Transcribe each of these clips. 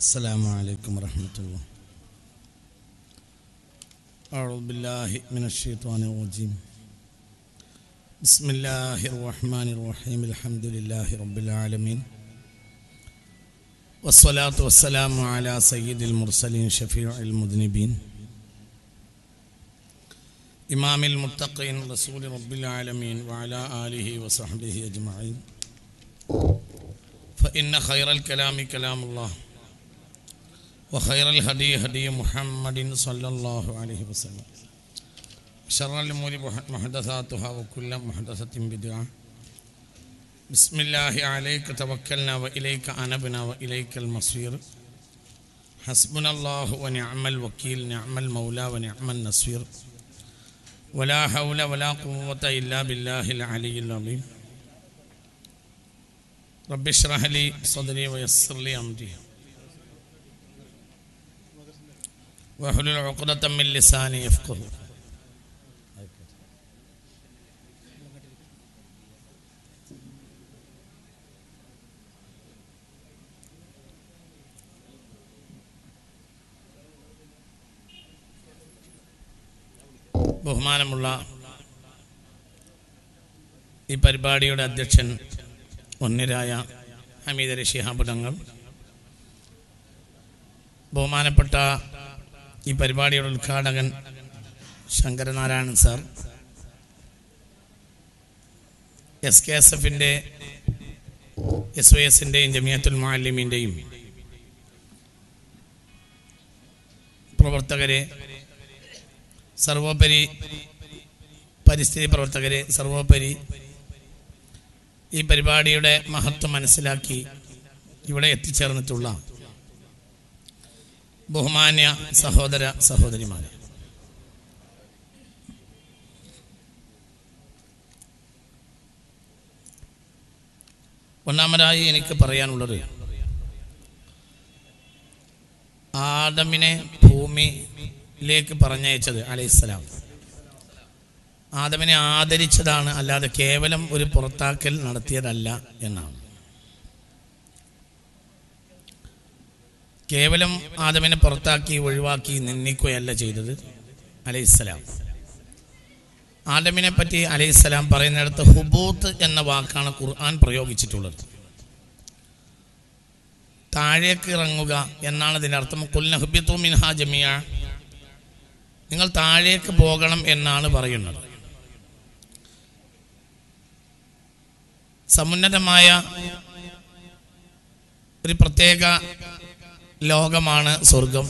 السلام عليكم ورحمة الله. أعوذ بالله من الشيطان الرجيم. بسم الله الرحمن الرحيم. الحمد لله رب العالمين، والصلاة والسلام على سيد المرسلين شفيع المذنبين إمام المتقين رسول رب العالمين وعلى آله وصحبه أجمعين. فإن خير الكلام كلام الله، وخير الهدي هدي محمد صلى الله عليه وسلم، شر الأمور محدثاتها وكل محدثة بدعة. بسم الله عليك توكلنا وإليك أنبنا وإليك المصير. حسبنا الله ونعم الوكيل، نعم المولى ونعم النصير، ولا حول ولا قوة إلا بالله العلي العظيم. رب اشرح لي صدري ويسر لي أمري واحلل عقدة من لساني يفقهوا. ബഹുമാനമുള്ള ഈ പരിപാടിയുടെ അധ്യക്ഷൻ ഒന്നിരായ ഹമീദ് ശിഹാബ് തങ്ങൾ, ബഹുമാനപ്പെട്ട ഈ പരിപാടിയുടെ ഉദ്ഘാടകൻ ശങ്കരനാരായണൻ സാർ, SKSF-ൻ്റെ SOS-ൻ്റെയും ജമിയത്തുൽ മുഅല്ലിമീൻ്റെയും പ്രവർത്തകരെ, സർവോപരി പരിസ്ഥിതി പ്രവർത്തകരെ, സർവോപരി ഈ പരിപാടിയുടെ മഹത്വം മനസ്സിലാക്കി ഇവിടെ എത്തിച്ചേർന്നിട്ടുള്ള ബഹുമാന്യ സഹോദര സഹോദരിമാരെ, ഒന്നാമതായി എനിക്ക് പറയാനുള്ളത്, ആദമിനെ ഭൂമിയിലേക്ക് പറഞ്ഞയച്ചത് അലൈഹിസ്സലാം ആദമിനെ ആദരിച്ചതാണ്, അല്ലാതെ കേവലം ഒരു പുറത്താക്കൽ നടത്തിയതല്ല എന്നാണ്. കേവലം ആദമിനെ പുറത്താക്കി ഒഴിവാക്കി നിന്ദിക്കുകയല്ല ചെയ്തത് അലൈഹിസ്സലാം. ആദമിനെ പറ്റി അലൈഹിസ്സലാം പറയുന്നിടത്ത് ഹുബൂത്ത് എന്ന വാക്കാണ് ഖുർആൻ പ്രയോഗിച്ചിട്ടുള്ളത്. താഴേക്ക് ഇറങ്ങുക എന്നാണ് ഇതിൻ്റെ അർത്ഥം. ഖുൽ നഹ്ബിതു മിൻഹാ ജമിയ, നിങ്ങൾ താഴേക്ക് പോകണം എന്നാണ് പറയുന്നത്. സമുന്നതമായ ഒരു പ്രത്യേക ലോകമാണ് സ്വർഗം.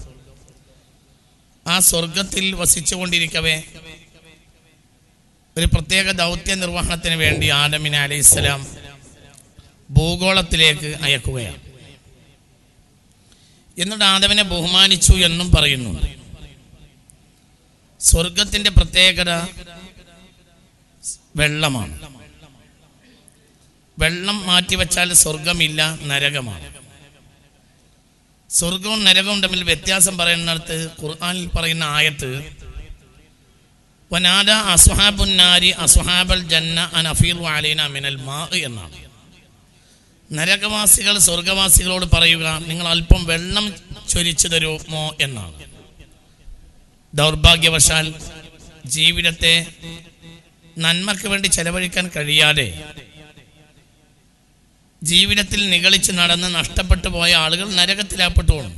ആ സ്വർഗത്തിൽ വസിച്ചുകൊണ്ടിരിക്കവേ ഒരു പ്രത്യേക ദൗത്യ നിർവഹണത്തിന് വേണ്ടി ആദമിനെ അലൈഹിസ്സലാം ഭൂഗോളത്തിലേക്ക് അയക്കുകയാണ്. എന്നിട്ട് ആദമിനെ ബഹുമാനിച്ചു എന്നും പറയുന്നുണ്ട്. സ്വർഗത്തിന്റെ പ്രത്യേകത വെള്ളമാണ്. വെള്ളം മാറ്റിവെച്ചാൽ സ്വർഗമില്ല, നരകമാണ്. സ്വർഗവും നരകവും തമ്മിൽ വ്യത്യാസം പറയുന്നിടത്ത് ഖുർആനിൽ പറയുന്ന ആയത്ത് വനാദ അസ്ഹാബുൻ നാരി അസ്ഹാബൽ ജന്ന അൻ അഫീദു അലൈനാ മിനൽ മാ എന്നാണ്. നരകവാസികൾ സ്വർഗവാസികളോട് പറയുക, നിങ്ങൾ അല്പം വെള്ളം ചൊരിച്ചു തരുമോ എന്നാണ്. ദൗർഭാഗ്യവശാൽ ജീവിതത്തെ നന്മയ്ക്ക് വേണ്ടി ചെലവഴിക്കാൻ കഴിയാതെ ജീവിതത്തിൽ നിഗളിച്ച് നടന്ന് നഷ്ടപ്പെട്ടു പോയ ആളുകൾ നരകത്തിലാപ്പെട്ടുകൊണ്ട്,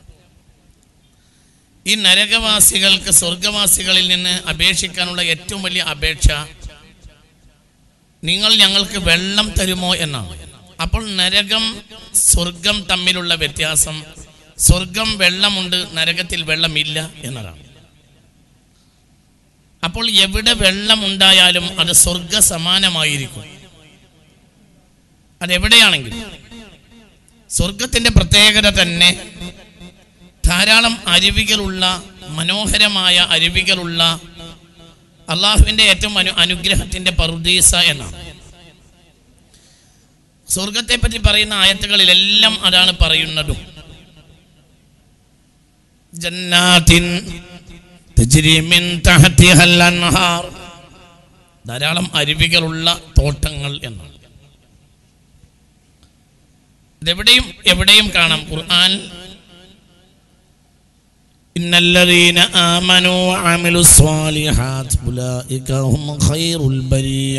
ഈ നരകവാസികൾക്ക് സ്വർഗവാസികളിൽ നിന്ന് അപേക്ഷിക്കാനുള്ള ഏറ്റവും വലിയ അപേക്ഷ, നിങ്ങൾ ഞങ്ങൾക്ക് വെള്ളം തരുമോ എന്നാണ്. അപ്പോൾ നരകം സ്വർഗം തമ്മിലുള്ള വ്യത്യാസം, സ്വർഗം വെള്ളമുണ്ട്, നരകത്തിൽ വെള്ളമില്ല എന്നതാണ്. അപ്പോൾ എവിടെ വെള്ളമുണ്ടായാലും അത് സ്വർഗ സമാനമായിരിക്കും. അതെവിടെയാണെങ്കിലും സ്വർഗത്തിന്റെ പ്രത്യേകത തന്നെ ധാരാളം അരുവികളുള്ള, മനോഹരമായ അരുവികളുള്ള, അള്ളാഹുവിന്റെ ഏറ്റവും അനുഗ്രഹത്തിന്റെ പറുദീസ എന്നാണ്. സ്വർഗത്തെ പറ്റി പറയുന്ന ആയത്തുകളിലെല്ലാം അതാണ് പറയുന്നതും. ജന്നാത്തിൻ തജ്രി മിൻ തഹ്തിഹൽ അൻഹാർ, ധാരാളം അരുവികളുള്ള തോട്ടങ്ങൾ എന്നാണ്. എവിടെയും കാണാം ഖുർആൻ. ഇന്നല്ലദീന ആമനൂ വഅമിലുസ്സാലിഹാത്ത് ഉലൈക ഹും ഖൈറുൽ ബരിയ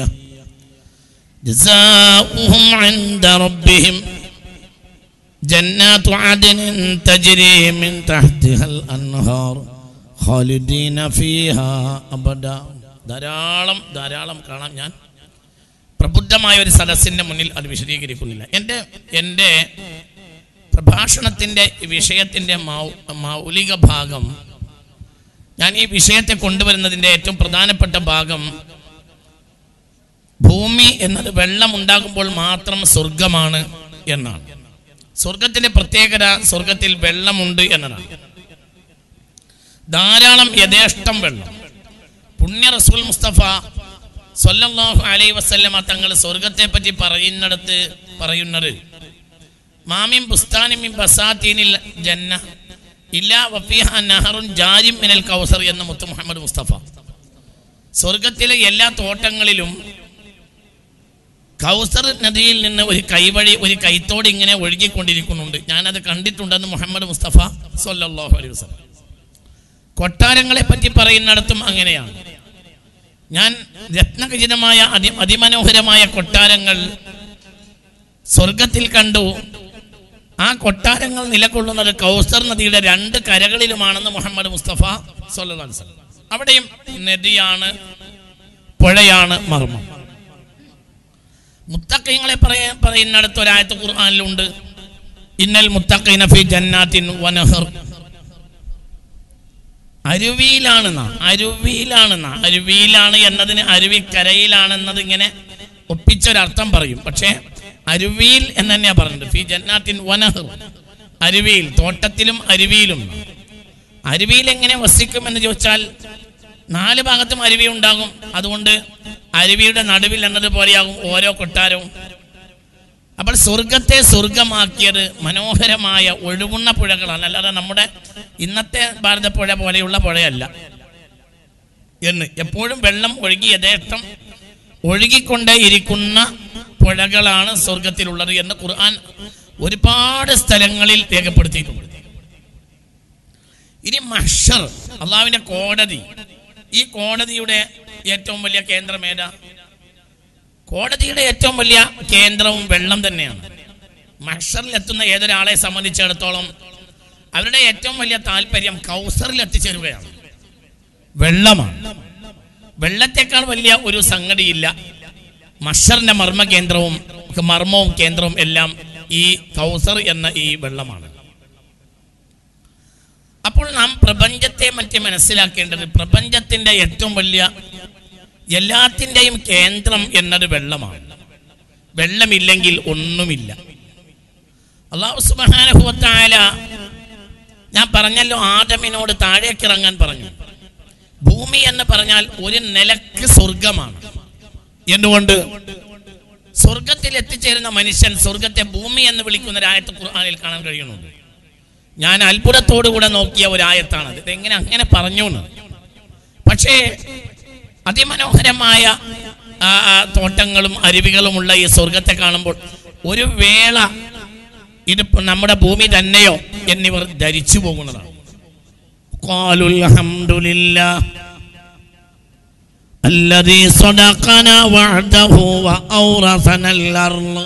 ജസാഉഹും ഇൻദ റബ്ബിഹിം ജന്നാത്തു അദ്നിൻ തജ്രി മിൻ തഹ്തിഹൽ അൻഹാർ ഖാലിദീന ഫീഹാ അബദ. ധാരാളം കാണാം. ഞാൻ പ്രബുദ്ധമായ ഒരു സദസ്സിൻ്റെ മുന്നിൽ അത് വിശദീകരിക്കുന്നില്ല. എൻ്റെ പ്രഭാഷണത്തിൻ്റെ വിഷയത്തിൻ്റെ മൗലിക ഭാഗം, ഞാൻ ഈ വിഷയത്തെ കൊണ്ടുവരുന്നതിൻ്റെ ഏറ്റവും പ്രധാനപ്പെട്ട ഭാഗം, ഭൂമി എന്നത് വെള്ളം ഉണ്ടാകുമ്പോൾ മാത്രം സ്വർഗമാണ് എന്നാണ്. സ്വർഗത്തിൻ്റെ പ്രത്യേകത സ്വർഗത്തിൽ വെള്ളമുണ്ട് എന്നതാണ്. ധാരാളം യഥേഷ്ടം വെള്ളം. പുണ്യ റസൂൽ മുസ്തഫ സ്വല്ലല്ലാഹു അലൈഹി വസല്ലമ തങ്ങൾ സ്വർഗത്തെ പറ്റി പറയുന്നത് മാമിൻ ബുസ്താനിൻ മിൻ ബസാതീനിൽ ജന്ന ഇല്ലാ വഫീഹാ നഹറുൻ ജാരിൻ മിനൽ കൗസർ എന്ന മുത്ത് മുഹമ്മദ് മുസ്തഫ. സ്വർഗത്തിലെ എല്ലാ തോട്ടങ്ങളിലും കൗസർ നദിയിൽ നിന്ന് ഒരു കൈത്തോട് ഇങ്ങനെ ഒഴുകിക്കൊണ്ടിരിക്കുന്നുണ്ട്. ഞാനത് കണ്ടിട്ടുണ്ടെന്ന് മുഹമ്മദ് മുസ്തഫ സ്വല്ലല്ലാഹു അലൈഹി വസല്ലം. കൊട്ടാരങ്ങളെ പറ്റി പറയുന്നിടത്തും അങ്ങനെയാണ്. ഞാൻ രത്നഖചിതമായ അതിമനോഹരമായ കൊട്ടാരങ്ങൾ സ്വർഗത്തിൽ കണ്ടു. ആ കൊട്ടാരങ്ങൾ നിലകൊള്ളുന്നത് കൗസർ നദിയുടെ 2 കരകളിലുമാണെന്ന് മുഹമ്മദ് മുസ്തഫ സ്വല്ലല്ലാഹു അലൈഹി വസല്ലം. അവിടെയും നദിയാണ്, പുഴയാണ് മർമ്മം. മുത്തഖീങ്ങളെ പറയുന്നിടത്ത് ഒരായത്ത് ഖുർആനിലുണ്ട്, ഇന്നൽ മുത്തഖീന ഫീ ജന്നാത്തിൻ വനഹർ. അരുവിയിലാണ് എന്നതിന് അരുവിക്കരയിലാണെന്നത് ഇങ്ങനെ ഒപ്പിച്ചൊരർത്ഥം പറയും. പക്ഷേ അരുവിയിൽ എന്ന് തന്നെയാണ് പറഞ്ഞത്. ഫീ ജന്നാത്തിൻ വനഹർ, അരുവിയിൽ, തോട്ടത്തിലും അരുവിയിലും. അരുവിയിൽ എങ്ങനെ വസിക്കുമെന്ന് ചോദിച്ചാൽ 4 ഭാഗത്തും അരുവി ഉണ്ടാകും. അതുകൊണ്ട് അരുവിയുടെ നടുവിൽ എന്നതുപോലെയാകും ഓരോ കൊട്ടാരവും. അപ്പോൾ സ്വർഗത്തെ സ്വർഗമാക്കിയത് മനോഹരമായ ഒഴുകുന്ന പുഴകളാണ്, അല്ലാതെ നമ്മുടെ ഇന്നത്തെ ഭാരതപ്പുഴ പോലെയുള്ള പുഴയല്ല. എപ്പോഴും വെള്ളം ഒഴുകി യഥേഷ്ടം ഒഴുകിക്കൊണ്ടേയിരിക്കുന്ന പുഴകളാണ് സ്വർഗത്തിലുള്ളത് എന്ന് ഖുർആൻ ഒരുപാട് സ്ഥലങ്ങളിൽ രേഖപ്പെടുത്തിയിട്ടുണ്ട്. ഇനി മഹ്ശർ, അള്ളാഹുവിന്റെ കോടതി. ഈ കോടതിയുടെ ഏറ്റവും വലിയ കേന്ദ്രം ഏതാ? കോടതിയുടെ ഏറ്റവും വലിയ കേന്ദ്രവും വെള്ളം തന്നെയാണ്. മഹ്ശറിൽ എത്തുന്ന ഏതൊരാളെ സംബന്ധിച്ചിടത്തോളം അവരുടെ ഏറ്റവും വലിയ താല്പര്യം കൗസറിൽ എത്തിച്ചേരുകയാണ്, വെള്ളമാണ്. വെള്ളത്തെക്കാൾ വലിയ ഒരു സംഗതിയില്ല. മഹ്ശറിന്റെ മർമ്മവും കേന്ദ്രവും എല്ലാം ഈ കൗസർ എന്ന ഈ വെള്ളമാണ്. അപ്പോൾ നാം പ്രപഞ്ചത്തെ മറ്റ് മനസ്സിലാക്കേണ്ടത്, പ്രപഞ്ചത്തിന്റെ ഏറ്റവും വലിയ എല്ലാത്തിൻ്റെയും കേന്ദ്രം എന്നത് വെള്ളമാണ്. വെള്ളമില്ലെങ്കിൽ ഒന്നുമില്ല. അല്ലാഹു സുബ്ഹാനഹു വ തആല, ഞാൻ പറഞ്ഞല്ലോ, ആദമിനോട് താഴേക്ക് ഇറങ്ങാൻ പറഞ്ഞു. ഭൂമി എന്ന് പറഞ്ഞാൽ ഒരു നിലക്ക് സ്വർഗമാണ്. എന്തുകൊണ്ട്? സ്വർഗത്തിൽ എത്തിച്ചേരുന്ന മനുഷ്യൻ സ്വർഗത്തെ ഭൂമി എന്ന് വിളിക്കുന്ന ഒരായത്ത് ഖുർആനിൽ കാണാൻ കഴിയുന്നുണ്ട്. ഞാൻ അത്ഭുതത്തോടുകൂടെ നോക്കിയ ഒരായത്താണത്. ഇതെങ്ങനെ അങ്ങനെ പറഞ്ഞു എന്ന്. പക്ഷേ അതിമനോഹരമായ തോട്ടങ്ങളും അരുവികളുമുള്ള ഈ സ്വർഗത്തെ കാണുമ്പോൾ ഒരു വേള ഇത് നമ്മുടെ ഭൂമി തന്നെയോ എന്നിവർ ധരിച്ചു പോകുന്നതാണ്. ഖാലുൽ ഹംദുലില്ലാഹ് അല്ലദീ സദഖനാ വഅദഹു വഔറസനൽ അർള്.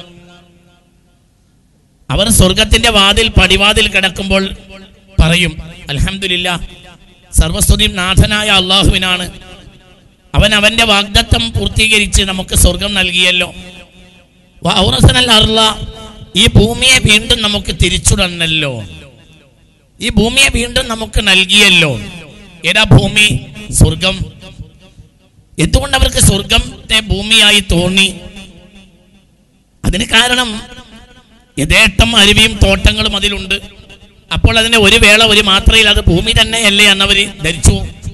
അവർ സ്വർഗത്തിന്റെ പടിവാതിൽ കിടക്കുമ്പോൾ പറയും, അൽഹംദുലില്ലാഹ്, സർവസ്തുതിയും നാഥനായ അള്ളാഹുവിനാണ്. അവന്റെ വാഗ്ദത്തം പൂർത്തീകരിച്ച് നമുക്ക് സ്വർഗം നൽകിയല്ലോ. വഔറസനൽ അർള, ഈ ഭൂമിയെ വീണ്ടും നമുക്ക് തിരിച്ചു തന്നല്ലോ, ഈ ഭൂമിയെ വീണ്ടും നമുക്ക് നൽകിയല്ലോ. ഏതാ ഭൂമി? സ്വർഗം. എന്തുകൊണ്ട് അവർക്ക് സ്വർഗത്തെ ഭൂമിയായി തോന്നി? അതിന് കാരണം യഥേഷ്ടം അരുവിയും തോട്ടങ്ങളും അതിലുണ്ട്. അപ്പോൾ അതിന്റെ ഒരു വേള ഒരു മാത്രയിൽ അത് ഭൂമി തന്നെയല്ലേ എന്നവർ ധരിച്ചു.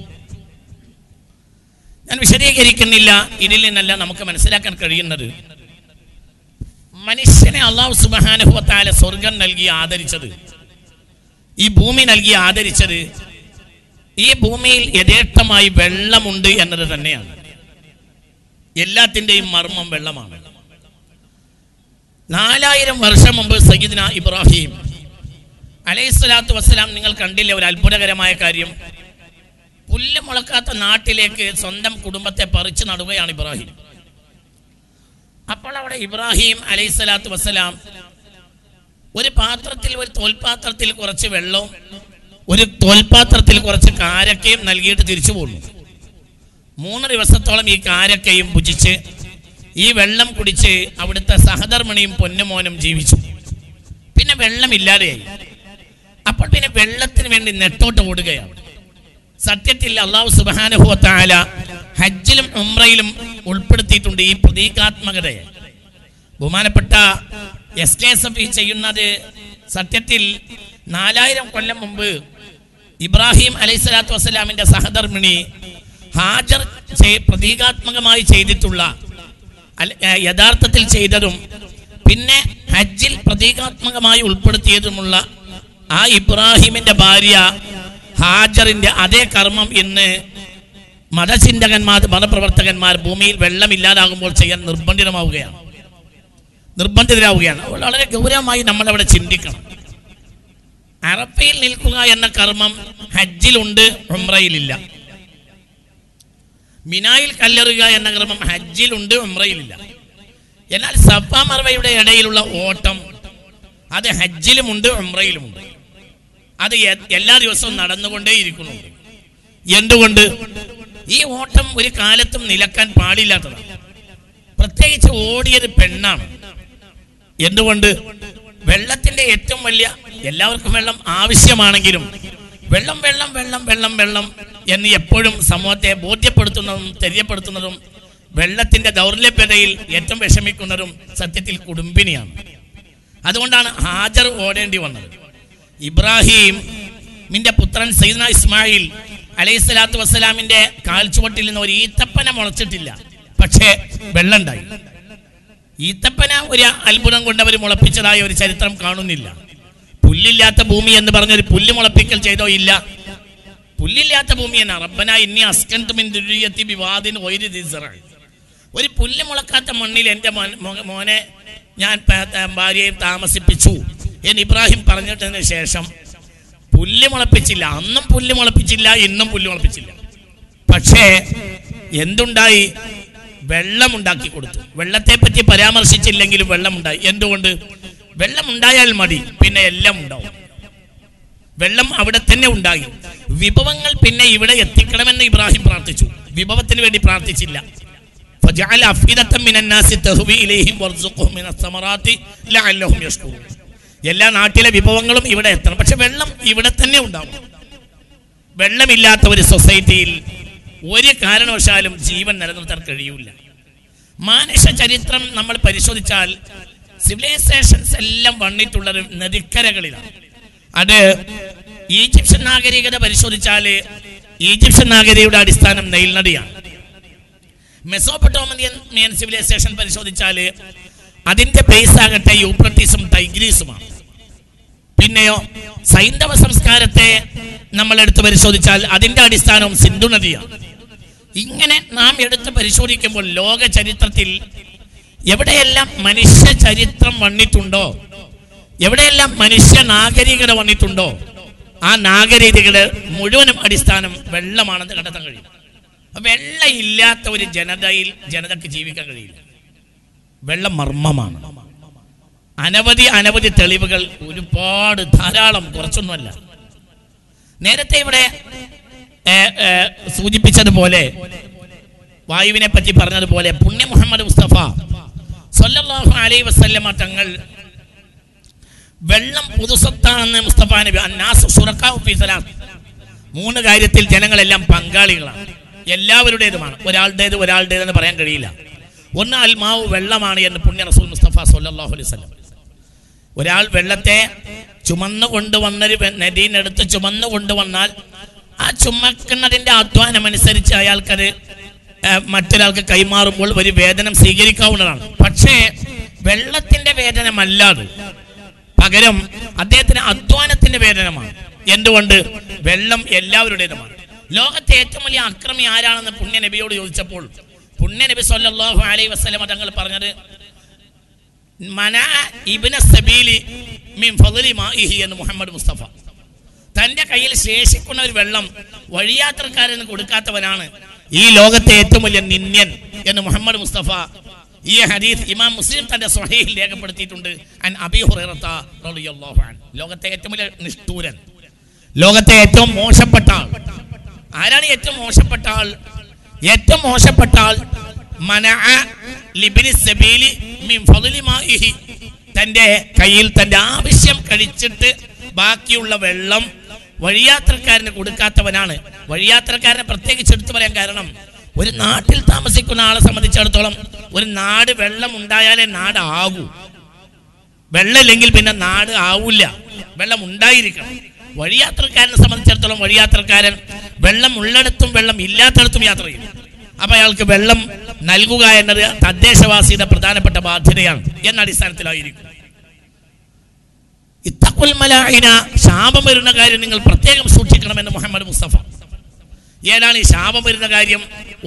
ഞാൻ വിശദീകരിക്കുന്നില്ല. ഇതിൽ നിന്നല്ല നമുക്ക് മനസ്സിലാക്കാൻ കഴിയുന്നത്, മനുഷ്യനെ അല്ലാഹു സുബ്ഹാനഹു വ തആല സ്വർഗം നൽകി ആദരിച്ചത്, ഈ ഭൂമി നൽകി ആദരിച്ചത്, ഈ ഭൂമിയിൽ യഥേഷ്ടമായി വെള്ളമുണ്ട് എന്നത് തന്നെയാണ്. എല്ലാത്തിൻ്റെയും മർമ്മം വെള്ളമാണ്. 4000 വർഷം മുമ്പ് സയ്യിദ്ന ഇബ്രാഹിം അലൈഹിസ്സലാത്തു വസ്സലാം, നിങ്ങൾ കണ്ടില്ലേ ഒരു അത്ഭുതകരമായ കാര്യം? പുല്ല് മുളക്കാത്ത നാട്ടിലേക്ക് സ്വന്തം കുടുംബത്തെ പറിച്ചു നടുകയാണ് ഇബ്രാഹിം. അപ്പോൾ അവിടെ ഇബ്രാഹിം അലൈഹിസ്സലാത്തു വസ്സലാം ഒരു പാത്രത്തിൽ, ഒരു തോൽപാത്രത്തിൽ കുറച്ച് വെള്ളവും ഒരു തോൽപാത്രത്തിൽ കുറച്ച് കാരക്കയും നൽകിയിട്ട് തിരിച്ചു പോന്നു. 3 ദിവസത്തോളം ഈ കാരക്കയും ഭുജിച്ച് ഈ വെള്ളം കുടിച്ച് അവിടുത്തെ സഹധർമ്മിണിയും പൊന്നുമോനും ജീവിച്ചു. പിന്നെ വെള്ളമില്ലാതെയായി. അപ്പോൾ പിന്നെ വെള്ളത്തിന് വേണ്ടി നെട്ടോട്ട് ഓടുകയാണ്. സത്യത്തിൽ അല്ലാഹു സുബ്ഹാനഹു വ തആല ഹജ്ജിലും ഉംറയിലും ഉൾപ്പെടുത്തിയിട്ടുണ്ട് ഈ പ്രതീകാത്മകതയെ. ബഹുമാനപ്പെട്ട SKSF ചെയ്യുന്നത് സത്യത്തിൽ 4000 കൊല്ലം മുമ്പ് ഇബ്രാഹിം അലൈഹിസ്സലാത്തു വസ്സലാമിന്റെ സഹധർമ്മിണി ഹാജർ പ്രതീകാത്മകമായി ചെയ്തിട്ടുള്ള, യഥാർത്ഥത്തിൽ ചെയ്തതും പിന്നെ ഹജ്ജിൽ പ്രതീകാത്മകമായി ഉൾപ്പെടുത്തിയതുമുള്ള ആ ഇബ്രാഹിമിന്റെ ഭാര്യ ഹാജറിന്റെ അതേ കർമ്മം ഇന്ന് മതചിന്തകന്മാർ, മതപ്രവർത്തകന്മാർ ഭൂമിയിൽ വെള്ളമില്ലാതാകുമ്പോൾ ചെയ്യാൻ നിർബന്ധിതരാവുകയാണ്. വളരെ ഗൗരവമായി നമ്മളവിടെ ചിന്തിക്കണം. അറഫയിൽ നിൽക്കുക എന്ന കർമ്മം ഹജ്ജിലുണ്ട്, ഉംറയിലില്ല. മിനായിൽ കല്ലെറുക എന്ന കർമ്മം ഹജ്ജിലുണ്ട്, ഉംറയിലില്ല. എന്നാൽ സഫ മർവയുടെ ഇടയിലുള്ള ഓട്ടം അത് ഹജ്ജിലുമുണ്ട്, ഉംറയിലുമുണ്ട്. അത് എല്ലാ ദിവസവും നടന്നുകൊണ്ടേയിരിക്കുന്നുണ്ട്. എന്തുകൊണ്ട്? ഈ ഓട്ടം ഒരു കാലത്തും നിലക്കാൻ പാടില്ലാത്തതാണ്. പ്രത്യേകിച്ച് ഓടിയത് പെണ്ണാണ്. എന്തുകൊണ്ട്? വെള്ളത്തിന്റെ ഏറ്റവും വലിയ, എല്ലാവർക്കും വെള്ളം ആവശ്യമാണെങ്കിലും വെള്ളം വെള്ളം വെള്ളം വെള്ളം വെള്ളം എന്ന് എപ്പോഴും സമൂഹത്തെ ബോധ്യപ്പെടുത്തുന്നതും തെര്യപ്പെടുത്തുന്നതും വെള്ളത്തിന്റെ ദൗർലഭ്യതയിൽ ഏറ്റവും വിഷമിക്കുന്നതും സത്യത്തിൽ കുടുംബിനിയാണ്. അതുകൊണ്ടാണ് ഹാജർ ഓടേണ്ടി വന്നത്. ഇബ്രാഹിമിന്റെ പുത്രൻ സയ്യിദ്ന ഇസ്മായിൽ അലൈഹിസ്സലാത്തു വസ്സലാമിന്റെ കാൽച്ചുവട്ടിൽ നിന്ന് ഒരു ഈത്തപ്പന മുളച്ചിട്ടില്ല, പക്ഷേ വെള്ളം ഉണ്ടായി. ഈത്തപ്പന ഒരു അത്ഭുതം കൊണ്ട് അവർ മുളപ്പിച്ചതായ ഒരു ചരിത്രം കാണുന്നില്ല. പുല്ലില്ലാത്ത ഭൂമി എന്ന് പറഞ്ഞൊരു പുല്ല് മുളപ്പിക്കൽ ചെയ്തോ? ഇല്ല. പുല്ലില്ലാത്ത ഭൂമി എന്നാ റബ്ബനാ ഇന്നി അസ്കൻതു മിൻ ദുർരിയത്തി ബിവാദിൻ ഗൈരി ദി സറഅ. ഒരു പുല്ല് മുളക്കാത്ത മണ്ണിൽ എൻ്റെ മോനെ ഞാൻ ഭാര്യയെ താമസിപ്പിച്ചു എന്ന് ഇബ്രാഹിം പറഞ്ഞിട്ടതിന് ശേഷം പുല്ല് മുളപ്പിച്ചില്ല. അന്നും പുല്ല് മുളപ്പിച്ചില്ല, ഇന്നും പുല്ല് മുളപ്പിച്ചില്ല. പക്ഷേ എന്തുണ്ടായി? വെള്ളമുണ്ടാക്കി കൊടുത്തു. വെള്ളത്തെ പറ്റി പരാമർശിച്ചില്ലെങ്കിലും വെള്ളമുണ്ടായി. എന്തുകൊണ്ട്? വെള്ളമുണ്ടായാൽ മതി, പിന്നെ എല്ലാം ഉണ്ടാവും. വെള്ളം അവിടെ തന്നെ ഉണ്ടായി. വിഭവങ്ങൾ പിന്നെ ഇവിടെ എത്തിക്കണമെന്ന് ഇബ്രാഹിം പ്രാർത്ഥിച്ചു, വിഭവത്തിന് വേണ്ടി പ്രാർത്ഥിച്ചില്ല. എല്ലാ നാട്ടിലെ വിഭവങ്ങളും ഇവിടെ എത്തണം, പക്ഷെ വെള്ളം ഇവിടെ തന്നെ ഉണ്ടാവും. വെള്ളമില്ലാത്ത ഒരു സൊസൈറ്റിയിൽ ഒരു കാരണവശാലും ജീവൻ നിലനിർത്താൻ കഴിയൂല. മാനുഷ ചരിത്രം നമ്മൾ പരിശോധിച്ചാൽ സിവിലൈസേഷൻസ് എല്ലാം വന്നിട്ടുള്ളത് നദിക്കരകളിലാണ്. അത് ഈജിപ്ഷ്യൻ നാഗരികത പരിശോധിച്ചാൽ ഈജിപ്ഷ്യൻ നാഗരികതയുടെ അടിസ്ഥാനം നൈൽ നദിയാണ്. മെസോപ്പൊട്ടോമിയൻ സിവിലൈസേഷൻ പരിശോധിച്ചാൽ അതിന്റെ ബേസ് ആകട്ടെ യൂഫ്രട്ടീസും ടൈഗ്രീസുമാണ്. പിന്നെയോ സൈന്ധവ സംസ്കാരത്തെ നമ്മൾ എടുത്ത് പരിശോധിച്ചാൽ അതിന്റെ അടിസ്ഥാനവും സിന്ധു നദിയാണ്. ഇങ്ങനെ നാം എടുത്ത് പരിശോധിക്കുമ്പോൾ ലോക ചരിത്രത്തിൽ എവിടെയെല്ലാം മനുഷ്യ ചരിത്രം വന്നിട്ടുണ്ടോ, എവിടെയെല്ലാം മനുഷ്യ നാഗരികത വന്നിട്ടുണ്ടോ, ആ നാഗരികതയുടെ മുഴുവനും അടിസ്ഥാനം വെള്ളമാണെന്ന് കണ്ടെത്താൻ കഴിയും. വെള്ളം ഇല്ലാത്ത ഒരു ജനതയ്ക്ക് ജീവിക്കാൻ കഴിയില്ല. വെള്ളം മർമ്മമാണ്. അനവധി തെളിവുകൾ, ഒരുപാട്, ധാരാളം, കുറച്ചൊന്നുമല്ല. നേരത്തെ ഇവിടെ സൂചിപ്പിച്ചതുപോലെ, വായുവിനെ പറ്റി പറഞ്ഞതുപോലെ, പുണ്യ മുഹമ്മദ് മുസ്തഫ സല്ലല്ലാഹു അലൈഹി വസല്ലമ തങ്ങൾ വെള്ളം പൊതുസ്വത്താണെന്ന് മുസ്തഫ നബി, അന്നാസ് ശുറക്കാഉ ഫീ സലാത്ത്, 3 കാര്യത്തിൽ ജനങ്ങളെല്ലാം പങ്കാളികളാണ്, എല്ലാവരുടേതുമാണ്. ഒരാളുടേതെന്ന് പറയാൻ കഴിയില്ല. ഒന്ന് അൽമാവ്, വെള്ളമാണ് എന്ന് പുണ്യ റസൂൽ മുസ്തഫ സല്ലല്ലാഹു അലൈഹി വസല്ലം. ഒരാൾ വെള്ളത്തെ ചുമന്നു കൊണ്ടുവന്നൊരു നദീനെടുത്ത് ചുമന്നു കൊണ്ടുവന്നാൽ ആ ചുമക്കുന്നതിന്റെ അധ്വാനമനുസരിച്ച് അയാൾക്കത് മറ്റൊരാൾക്ക് കൈമാറുമ്പോൾ ഒരു വേതനം സ്വീകരിക്കാവുന്നതാണ്. പക്ഷേ വെള്ളത്തിന്റെ വേതനമല്ലാതെ പകരം അദ്ദേഹത്തിന് അധ്വാനത്തിന്റെ വേതനമാണ്. എന്തുകൊണ്ട്? വെള്ളം എല്ലാവരുടേതുമാണ്. ലോകത്തെ ഏറ്റവും വലിയ അക്രമി ആരാണെന്ന് പുണ്യ നബിയോട് ചോദിച്ചപ്പോൾ പുണ്യ നബി സല്ലല്ലാഹു അലൈഹി വസല്ലം തങ്ങൾ പറഞ്ഞത്, മനഅ ഇബ്ന സബീലി മിൻ ഫളലി മാഇഹി എന്ന് മുഹമ്മദ് മുസ്തഫ. തന്റെ കയ്യിൽ ശേഷിക്കുന്ന ഒരു വെള്ളം വഴിയാത്രക്കാരന് കൊടുക്കാത്തവനാണ് ഈ ലോകത്തെ ഏറ്റവും വലിയ നിന്യൻ എന്ന് മുഹമ്മദ് മുസ്തഫ. ഈ ഹദീസ് ഇമാം മുസ്ലിം തന്റെ സ്വഹീഹിൽ രേഖപ്പെടുത്തിയിട്ടുണ്ട്. അൻ അബീ ഹുറൈറത റളിയല്ലാഹു അൻഹു. ലോകത്തെ ഏറ്റവും വലിയ നിഷ്ഠൂരൻ, ലോകത്തെ ഏറ്റവും മോശപ്പെട്ട ആൾ ആരാണ്? ഏറ്റവും മോശപ്പെട്ട ആൾ, ഏറ്റവും മോശപ്പെട്ട ആൾ മനഅ ലിബ്നി സബീലി മിൻ ഫളലി മാഇഹി. തന്റെ കയ്യിൽ തന്റെ ആവശ്യം കഴിച്ചിട്ട് ബാക്കിയുള്ള വെള്ളം വഴിയാത്രക്കാരന് കൊടുക്കാത്തവനാണ്. വഴിയാത്രക്കാരനെ പ്രത്യേകിച്ച് എടുത്തു പറയാൻ കാരണം, ഒരു നാട്ടിൽ താമസിക്കുന്ന ആളെ സംബന്ധിച്ചിടത്തോളം ഒരു നാട് വെള്ളം ഉണ്ടായാലേ നാട് ആകൂ. വെള്ളമില്ലെങ്കിൽ പിന്നെ നാട് ആവില്ല, വെള്ളം ഉണ്ടായിരിക്കണം. വഴിയാത്രക്കാരനെ സംബന്ധിച്ചിടത്തോളം വഴിയാത്രക്കാരൻ വെള്ളം ഉള്ളിടത്തും വെള്ളം ഇല്ലാത്തടത്തും യാത്ര ചെയ്യും. അപ്പൊ അയാൾക്ക് വെള്ളം നൽകുക എന്നത് തദ്ദേശവാസിയുടെ പ്രധാനപ്പെട്ട ബാധ്യതയാണ് എന്ന അടിസ്ഥാനത്തിലായിരിക്കും. ഇത്തഖുൽ മലാഇന, ശാപം വരുന്ന കാര്യം നിങ്ങൾ പ്രത്യേകം സൂക്ഷിക്കണമെന്ന് മുഹമ്മദ് മുസ്തഫ. ഏതാണ് ഈ ശാപം വരുന്ന കാര്യം?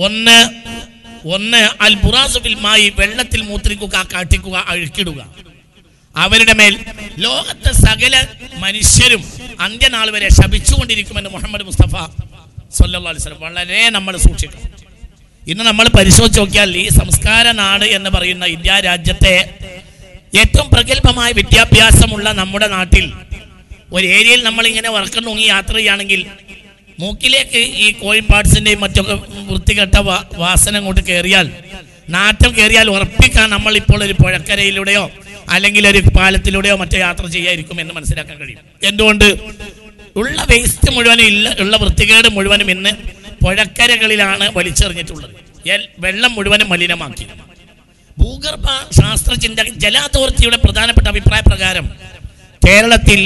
ഒന്ന് അൽ ബുറാസു ബിൽ മായി, വെള്ളത്തിൽ മൂത്രിക്കുക, കാട്ടിക്കുക, അഴുക്കിടുക. അവരുടെ മേൽ ലോകത്തെ സകല മനുഷ്യരും അന്ത്യനാൾ വരെ ശപിച്ചുകൊണ്ടിരിക്കുമെന്ന് മുഹമ്മദ് മുസ്തഫ സല്ലല്ലാഹു അലൈഹി വസല്ലം. വളരെ നമ്മൾ സൂക്ഷിക്കണം. ഇന്ന് നമ്മൾ പരിശോധിച്ച് നോക്കിയാൽ ഈ സംസ്കാര നാട് എന്ന് പറയുന്ന ഇന്ത്യ രാജ്യത്തെ ഏറ്റവും പ്രഗത്ഭമായ വിദ്യാഭ്യാസമുള്ള നമ്മുടെ നാട്ടിൽ ഒരു ഏരിയയിൽ നമ്മളിങ്ങനെ വർക്കം തൂങ്ങി യാത്ര ചെയ്യുകയാണെങ്കിൽ മൂക്കിലേക്ക് ഈ കോഴിപ്പാട്സിൻ്റെയും മറ്റൊക്കെ വൃത്തികെട്ട വാസന കൊണ്ട് കയറിയാൽ, നാറ്റം കയറിയാൽ ഉറപ്പിക്കാൻ നമ്മൾ ഇപ്പോൾ ഒരു പുഴക്കരയിലൂടെയോ അല്ലെങ്കിൽ ഒരു പാലത്തിലൂടെയോ മറ്റോ യാത്ര ചെയ്യാതിരിക്കും എന്ന് മനസ്സിലാക്കാൻ കഴിയും. എന്തുകൊണ്ട്? ഉള്ള വേസ്റ്റ് മുഴുവനും ഉള്ള വൃത്തികേട് മുഴുവനും ഇന്ന് പുഴക്കരകളിലാണ് വലിച്ചെറിഞ്ഞിട്ടുള്ളത്. വെള്ളം മുഴുവനും മലിനമാക്കി. ഭൂഗർഭ ശാസ്ത്രചിന്ത ജല അതോറിറ്റിയുടെ പ്രധാനപ്പെട്ട അഭിപ്രായ പ്രകാരം കേരളത്തിൽ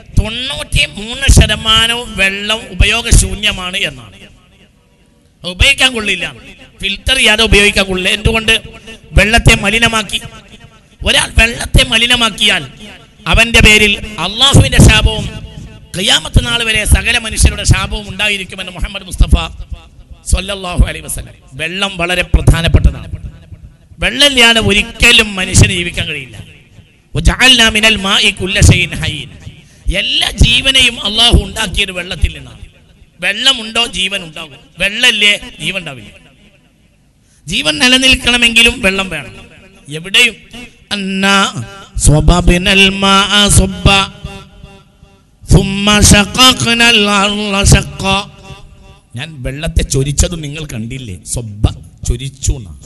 93% വെള്ളം ഉപയോഗശൂന്യമാണ് എന്നാണ്. ഉപയോഗിക്കാൻ കൊള്ളില്ല, ഫിൽറ്റർ ചെയ്യാതെ ഉപയോഗിക്കാൻ കൊള്ളില്ല. എന്തുകൊണ്ട്? വെള്ളത്തെ മലിനമാക്കി. ഒരാൾ വെള്ളത്തെ മലിനമാക്കിയാൽ അവന്റെ പേരിൽ അള്ളാഹുവിന്റെ ശാപവും ഖിയാമത്ത് നാൾ വരെ സകല മനുഷ്യരുടെ ശാപവും ഉണ്ടായിരിക്കുമെന്ന് മുഹമ്മദ് മുസ്തഫ സല്ലല്ലാഹു അലൈഹി വസല്ലം. വെള്ളം വളരെ പ്രധാനപ്പെട്ടതാണ്. വെള്ളമില്ലാതെ ഒരിക്കലും മനുഷ്യന് ജീവിക്കാൻ കഴിയില്ല. വജഅൽനാ മിനൽ മാഇ കുല്ല ശൈഇൻ ഹയ്യിൻ, എല്ലാ ജീവനെയും അള്ളാഹു ഉണ്ടാക്കിയത് വെള്ളത്തിൽ നിന്നാണ്. വെള്ളമുണ്ടോ ജീവൻ ഉണ്ടാകും, വെള്ളമില്ലേ ജീവൻ ഉണ്ടാവില്ല. ജീവൻ നിലനിൽക്കണമെങ്കിലും വെള്ളം വേണം. എവിടെയും അന്നാ സ്വബബിനൽ മാഅ സുബ്ബ സുമ്മ ശഖഖനൽ അർള ശഖ. ഞാൻ വെള്ളത്തെ ചൊരിച്ചതും നിങ്ങൾ കണ്ടില്ലേ? സ്വബ്ബ, ചൊരിച്ചു എന്നാണ്.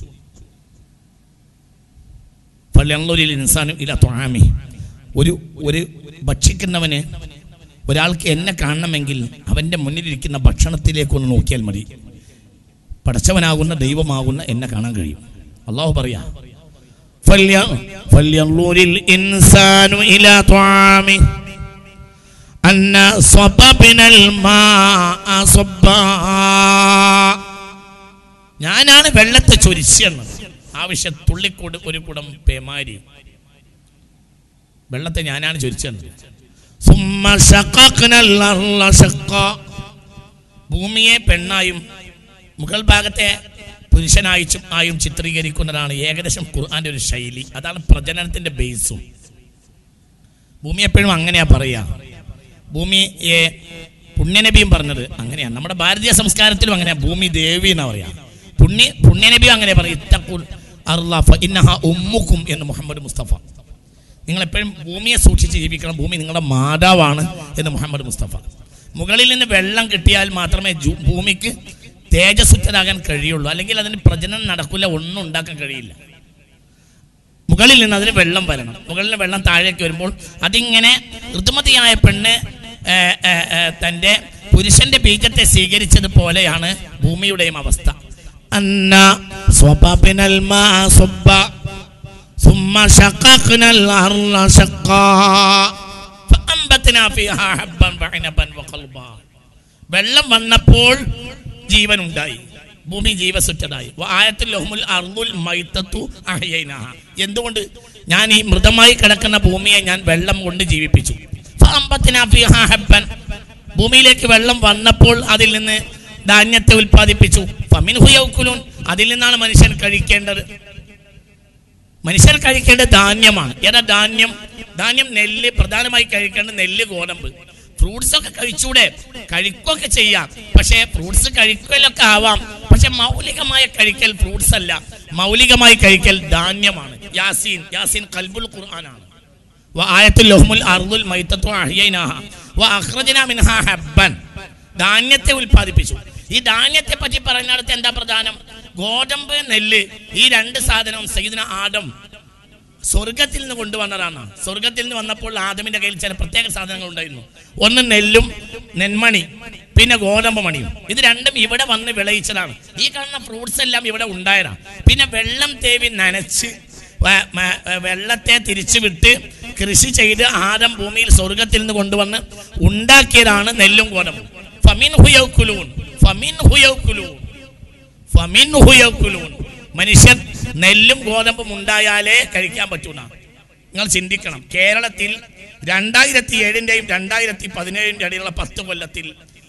ഫലയൻളുരിൽ ഇൻസാനു ഇലാ തുആമി. ഒരു ഭക്ഷിക്കുന്നവന്, ഒരാൾക്ക് എന്നെ കാണണമെങ്കിൽ അവൻ്റെ മുന്നിലിരിക്കുന്ന ഭക്ഷണത്തിലേക്കൊന്ന് നോക്കിയാൽ മതി. പടച്ചവനാകുന്ന ദൈവമാകുന്ന എന്നെ കാണാൻ കഴിയും. അള്ളാഹു പറയാ, ഫലയൻളുരിൽ ഇൻസാനു ഇലാ തുആമി അന്നാ സ്വബബിനൽ മാഅ സ്വബ്ബ. ഞാനാണ് വെള്ളത്തെ ചൊരിച്ചെന്നത്. ആവശ്യം തുള്ളിക്കൂട് ഒരു കുടം പേമാരി വെള്ളത്തെ ഞാനാണ് ചൊരിച്ചത്. ഭൂമിയെ പെണ്ണായും മുകൾ ഭാഗത്തെ പുരുഷനായും ചിത്രീകരിക്കുന്നതാണ് ഏകദേശം ഖുർആന്റെ ഒരു ശൈലി. അതാണ് പ്രജനനത്തിന്റെ ബേസും. ഭൂമി എപ്പോഴും അങ്ങനെയാ പറയാ. ഭൂമിയെ പുണ്യനബിയും പറഞ്ഞത് അങ്ങനെയാണ്. നമ്മുടെ ഭാരതീയ സംസ്കാരത്തിലും അങ്ങനെയാ. ഭൂമി ദേവി എന്നാ പറയാ. പുണ്യനബിയും അങ്ങനെ പറയും, ഇത്തഖുൽ അർള ഫഇന്നഹാ ഉമ്മുക്കും എന്ന് മുഹമ്മദ് മുസ്തഫ. നിങ്ങളെപ്പോഴും ഭൂമിയെ സൂക്ഷിച്ച് ജീവിക്കണം, ഭൂമി നിങ്ങളുടെ മാതാവാണ് എന്ന് മുഹമ്മദ് മുസ്തഫ. മുകളിൽ നിന്ന് വെള്ളം കിട്ടിയാൽ മാത്രമേ ഭൂമിക്ക് തേജസ്സുറ്റതാകാൻ കഴിയുള്ളൂ, അല്ലെങ്കിൽ അതിന് പ്രജനനം നടക്കില്ല, ഒന്നും ഉണ്ടാക്കാൻ കഴിയില്ല. മുകളിൽ നിന്ന് അതിന് വെള്ളം വരണം. മുകളിൽ വെള്ളം താഴേക്ക് വരുമ്പോൾ അതിങ്ങനെ ഋതുമതിയായ പെണ്ണ് തൻ്റെ പുരുഷന്റെ ബീജത്തെ സ്വീകരിച്ചതുപോലെയാണ് ഭൂമിയുടെയും അവസ്ഥ. അന്നാ സ്വബബിനൽ മാഅ സുബ്ബ സുമ്മ ശഖഖനൽ അർള ശഖാ ഫഅംബത്നാ ഫീഹാ ഹബ്ബൻ വഇനബൻ വഖൽബ. വെള്ളം വന്നപ്പോൾ ജീവൻ ഉണ്ടായി, ഭൂമി ജീവസുറ്റതായി. ആയത്തുൽ ലഹുമുൽ അർളുൽ മൈതത്തു അഹ്യൈനാഹ. എന്തുകൊണ്ട്? ഞാൻ ഈ മൃതമായി കിടക്കുന്ന ഭൂമിയെ ഞാൻ വെള്ളം കൊണ്ട് ജീവിപ്പിച്ചു. ഫഅംബത്നാ ഫീഹാ ഹബ്ബൻ, ഭൂമിയിലേക്ക് വെള്ളം വന്നപ്പോൾ അതിൽ നിന്ന് ധാന്യത്തെ ഉൽപ്പാദിപ്പിച്ചു. ഫമിൻഹു യഅ്കുലൂൻ, അതിൽ നിന്നാണ് മനുഷ്യൻ കഴിക്കേണ്ടത്. മനുഷ്യർ കഴിക്കേണ്ട ധാന്യമാണ്. ഏതാ ധാന്യം? ധാന്യം നെല്ല്, പ്രധാനമായി കഴിക്കേണ്ട നെല്ല്, ഗോതമ്പ്. ഫ്രൂട്ട്സ് ഒക്കെ കഴിച്ചൂടെ? കഴിക്കുകയൊക്കെ ചെയ്യാം, പക്ഷേ ഫ്രൂട്ട്സ് കഴിക്കലൊക്കെ ആവാം, പക്ഷെ മൗലികമായ കഴിക്കൽ ഫ്രൂട്ട്സ് അല്ല, മൗലികമായി കഴിക്കൽ ധാന്യമാണ്. യാസീൻ, യാസീൻ ഖൽബുൽ ഖുർആനാണ്. വആയത്തുൽ ലഹുമുൽ അർദുൽ മൈതത്തു അഹ്യൈനാഹ വഅഖ്റജ്നാ മിൻഹാ ഹബ്ബൻ. ധാന്യത്തെ ഉൽപ്പാദിപ്പിച്ചു. ഈ ധാന്യത്തെ പറ്റി പറയുന്നിടത്ത് എന്താ പ്രധാനം? ഗോതമ്പ്, നെല്ല്, ഈ രണ്ട് സാധനവും സയ്യിദുനാ ആദം സ്വർഗത്തിൽ നിന്ന് കൊണ്ടുവന്നതാണ്. സ്വർഗത്തിൽ നിന്ന് വന്നപ്പോൾ ആദമിന്റെ കയ്യിൽ ചില പ്രത്യേക സാധനങ്ങൾ ഉണ്ടായിരുന്നു. ഒന്ന് നെല്ലും നെന്മണി, പിന്നെ ഗോതമ്പ് മണിയും. ഇത് രണ്ടും ഇവിടെ വന്ന് വിളയിച്ചതാണ്. ഈ കാണുന്ന ഫ്രൂട്ട്സ് എല്ലാം ഇവിടെ ഉണ്ടായതാണ്. പിന്നെ വെള്ളം തേവി നനച്ച് വെള്ളത്തെ തിരിച്ചു വിട്ട് കൃഷി ചെയ്ത് ആദം ഭൂമിയിൽ സ്വർഗത്തിൽ നിന്ന് കൊണ്ടുവന്ന് ഉണ്ടാക്കിയതാണ് നെല്ലും ഗോതമ്പും. ഫമിൻഹു യഅ്കുലൂൻ, ഫമിൻഹു യഅ്കുലൂൻ, ഫമിൻഹു യഅ്കുലൂൻ. മനുഷ്യൻ നെല്ലും ഗോതമ്പും ഉണ്ടായാലേ കഴിക്കാൻ പറ്റൂല. നിങ്ങൾ ചിന്തിക്കണം, കേരളത്തിൽ 2007-ന്റെയും 2017-ന്റെയും ഇടയിലുള്ള 10 കൊല്ലത്തിൽ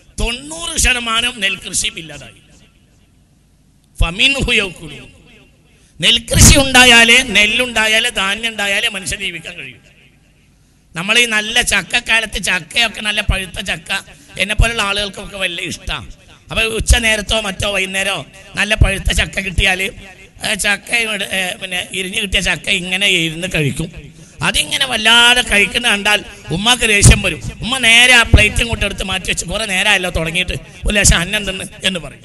90% നെൽകൃഷിയും ഇല്ലാതായി. ഫമിൻഹു യഅ്കുലൂൻ. നെൽകൃഷി ഉണ്ടായാലേ, നെല്ലുണ്ടായാലേ, ധാന്യം ഉണ്ടായാലേ മനുഷ്യൻ ജീവിക്കാൻ കഴിയും. നമ്മൾ ഈ നല്ല ചക്കക്കാലത്ത് ചക്കയൊക്കെ, നല്ല പഴുത്ത ചക്ക എന്നെപ്പോലുള്ള ആളുകൾക്കൊക്കെ വലിയ ഇഷ്ടമാണ്. അപ്പോൾ ഉച്ച നേരത്തോ മറ്റോ വൈകുന്നേരമോ നല്ല പഴുത്ത ചക്ക കിട്ടിയാൽ ചക്ക പിന്നെ ഇരിഞ്ഞ് കിട്ടിയ ചക്ക ഇങ്ങനെ ഇരുന്ന് കഴിക്കും. അതിങ്ങനെ വല്ലാതെ കഴിക്കുന്ന കണ്ടാൽ ഉമ്മക്ക് ദേഷ്യം വരും. ഉമ്മ നേരെ ആ പ്ലേറ്റും കൊണ്ട് എടുത്ത് മാറ്റി വെച്ച് കുറേ നേരമല്ലോ തുടങ്ങിയിട്ട് ഒരു ലേശം അന്നം തിന്ന് എന്ന് പറയും.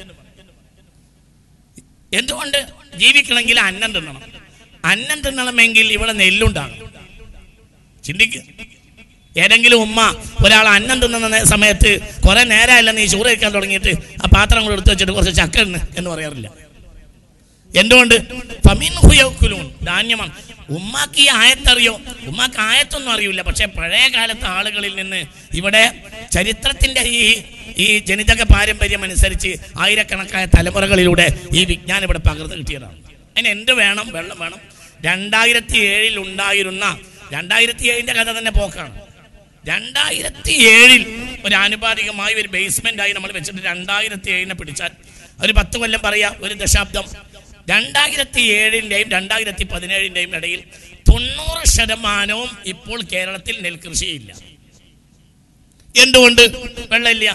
എന്തുകൊണ്ട്? ജീവിക്കണമെങ്കിൽ അന്നം തിന്നണം. അന്നം തിന്നണമെങ്കിൽ ഇവിടെ നെല്ലുണ്ടാകും. ചിന്തിക്കുക. ഏതെങ്കിലും ഉമ്മ ഒരാൾ അന്നം തിന്നുന്ന സമയത്ത് കുറെ നേരമല്ല നീ ചോറ് കഴിക്കാൻ തുടങ്ങിയിട്ട് ആ പാത്രം കൂടെ എടുത്ത് വെച്ചിട്ട് കുറച്ച് ചക്ക ഇന്ന് എന്ന് പറയാറില്ല. എന്തുകൊണ്ട്? ഫമിൻഹു യഅ്കുലൂൻ, ധാന്യമാണ്. ഉമ്മാക്ക് ഈ ആയത്തറിയോ? ഉമ്മാക്ക് ആയത്തൊന്നും അറിയില്ല. പക്ഷെ പഴയ കാലത്തെ ആളുകളിൽ നിന്ന് ഇവിടെ ചരിത്രത്തിന്റെ ഈ ജനിതക പാരമ്പര്യം അനുസരിച്ച് ആയിരക്കണക്കായ തലമുറകളിലൂടെ ഈ വിജ്ഞാനം ഇവിടെ പകർന്നു കിട്ടിയതാണ്. അതിന് എന്ത് വേണം? വെള്ളം വേണം. 2007 ഉണ്ടായിരുന്ന 2007-ന്റെ കഥ തന്നെ പോക്കാണ്. 2007 ഒരു ആനുപാതികമായി ഒരു ബേസ്മെന്റായി നമ്മൾ വെച്ചിട്ട് 2007-നെ പിടിച്ചാൽ ഒരു 10 കൊല്ലം പറയാം, ഒരു ദശാബ്ദം. 2007-ന്റെയും 2017-ന്റെയും ഇടയിൽ 90% ഇപ്പോൾ കേരളത്തിൽ നെൽകൃഷിയില്ല. എന്തുകൊണ്ട്? വെള്ളമില്ല.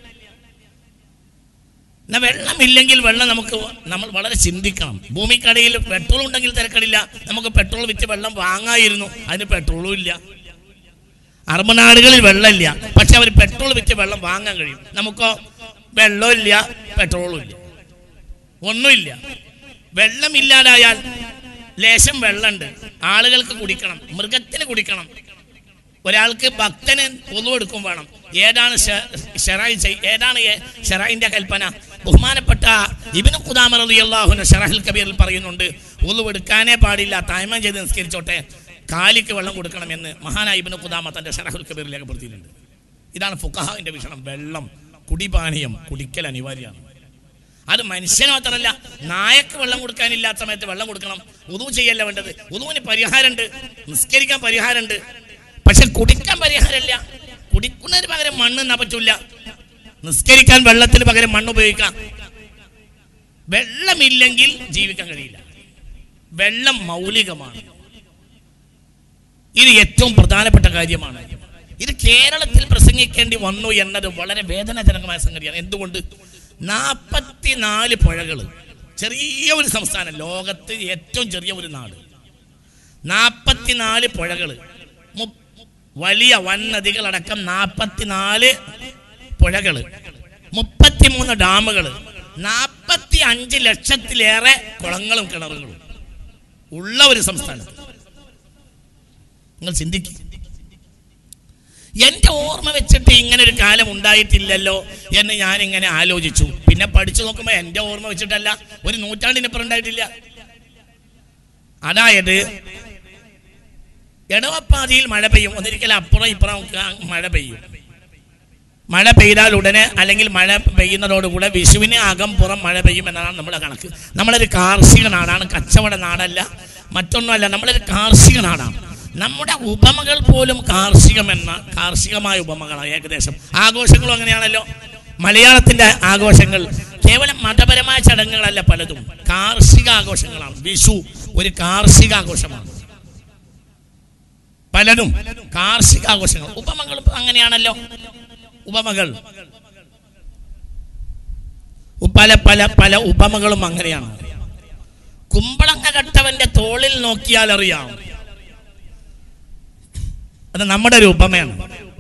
എന്നാൽ വെള്ളമില്ലെങ്കിൽ നമ്മൾ വളരെ ചിന്തിക്കണം. ഭൂമിക്കടിയിൽ പെട്രോൾ ഉണ്ടെങ്കിൽ തിരക്കടില്ല. നമുക്ക് പെട്രോൾ വിറ്റ് വെള്ളം വാങ്ങായിരുന്നു, അതിന് പെട്രോളും ഇല്ല. അറബ് നാടുകളിൽ വെള്ളമില്ല, പക്ഷെ അവർ പെട്രോൾ വിറ്റ് വെള്ളം വാങ്ങാൻ കഴിയും. നമുക്കോ വെള്ളവും ഇല്ല, പെട്രോളും ഇല്ല, ഒന്നുമില്ല. വെള്ളമില്ലാതായാൽ ലേശം വെള്ളമുണ്ട്, ആളുകൾക്ക് കുടിക്കണം, മൃഗത്തിന് കുടിക്കണം, ഒരാൾക്ക് ഭക്തന് ഒന്നു എടുക്കും വേണം. ഏതാണ് ഷെറായിന്റെ കൽപ്പന? ബഹുമാനപ്പെട്ട ഇബ്നു ഖുദാമ റളിയല്ലാഹു അൻഹു ഷറഹുൽ കബീറിൽ പറയുന്നുണ്ട്, ഒന്നു എടുക്കാനേ പാടില്ല, തായ്മം ചെയ്ത് നിസ്കരിച്ചോട്ടെ, കാലിക്ക് വെള്ളം കൊടുക്കണമെന്ന് മഹാനായ ഇബ്നു ഖുദാമ തന്റെ ഷറഹുൽ കബീറിൽ രേഖപ്പെടുത്തിയിട്ടുണ്ട്. ഇതാണ് ഫുഖഹാന്റെ വീക്ഷണം. വെള്ളം, കുടിപാനീയം, കുടിക്കൽ അനിവാര്യമാണ്. അത് മനുഷ്യന് മാത്രമല്ല, നായക്ക് വെള്ളം കൊടുക്കാനില്ലാത്ത സമയത്ത് വെള്ളം കൊടുക്കണം. ഉദു ചെയ്യല്ല വേണ്ടത്. ഉദുവിന് പരിഹാരമുണ്ട്, നിസ്കരിക്കാൻ പരിഹാരമുണ്ട്, പക്ഷെ കുടിക്കാൻ പരിഹാരമില്ല. കുടിക്കുന്നതിന് പകരം മണ്ണ് എന്നാ പറ്റൂല. നിസ്കരിക്കാൻ വെള്ളത്തിന് പകരം മണ്ണ് ഉപയോഗിക്കാം. വെള്ളമില്ലെങ്കിൽ ജീവിക്കാൻ കഴിയില്ല. വെള്ളം മൗലികമാണ്. ഇത് ഏറ്റവും പ്രധാനപ്പെട്ട കാര്യമാണ്. ഇത് കേരളത്തിൽ പ്രസംഗിക്കേണ്ടി വന്നു എന്നത് വളരെ വേദനാജനകമായ സംഗതിയാണ്. എന്തുകൊണ്ട്? 44 പുഴകൾ, ചെറിയ ഒരു സംസ്ഥാനം, ലോകത്ത് ഏറ്റവും ചെറിയ ഒരു നാട്, 44 പുഴകൾ, വലിയ വൻ നദികളടക്കം 44 പുഴകൾ, 33 ഡാമുകൾ, 45 ലക്ഷത്തിലേറെ കുളങ്ങളും കിണറുകളും ഉള്ള ഒരു സംസ്ഥാനം. നിങ്ങൾ ചിന്തിക്കുക. എൻ്റെ ഓർമ്മ വെച്ചിട്ട് ഇങ്ങനെ ഒരു കാലം ഉണ്ടായിട്ടില്ലല്ലോ എന്ന് ഞാനിങ്ങനെ ആലോചിച്ചു. പിന്നെ പഠിച്ചു നോക്കുമ്പോൾ എൻ്റെ ഓർമ്മ വെച്ചിട്ടല്ല, ഒരു നൂറ്റാണ്ടിനിപ്പുറം ഉണ്ടായിട്ടില്ല. അതായത് ഇടവപ്പാതിയിൽ മഴ പെയ്യും, ഒന്നിരിക്കലും അപ്പുറം ഇപ്പുറം മഴ പെയ്യും. മഴ പെയ്താൽ ഉടനെ, അല്ലെങ്കിൽ മഴ പെയ്യുന്നതോടുകൂടെ വിഷുവിന് അകംപുറം മഴ പെയ്യും എന്നതാണ് നമ്മുടെ കണക്ക്. നമ്മളൊരു കാർഷിക നാടാണ്, കച്ചവട നാടല്ല, മറ്റൊന്നുമല്ല. നമ്മളൊരു കാർഷിക നാടാണ്. നമ്മുടെ ഉപമകൾ പോലും കാർഷികമായ ഉപമകളാണ് ഏകദേശം. ആഘോഷങ്ങളും അങ്ങനെയാണല്ലോ. മലയാളത്തിൻ്റെ ആഘോഷങ്ങൾ കേവലം മതപരമായ ചടങ്ങുകളല്ല, പലതും കാർഷിക ആഘോഷങ്ങളാണ്. വിഷു ഒരു കാർഷിക ആഘോഷമാണ്. പലതും കാർഷിക ആഘോഷങ്ങൾ. ഉപമകൾ അങ്ങനെയാണല്ലോ. ഉപമകൾ പല പല പല ഉപമകളും അങ്ങനെയാണ്. കുമ്പളങ്ങ കട്ടവന്റെ തോളിൽ നോക്കിയാൽ അറിയാം. അത് നമ്മുടെ ഒരു ഉപമയാണ്.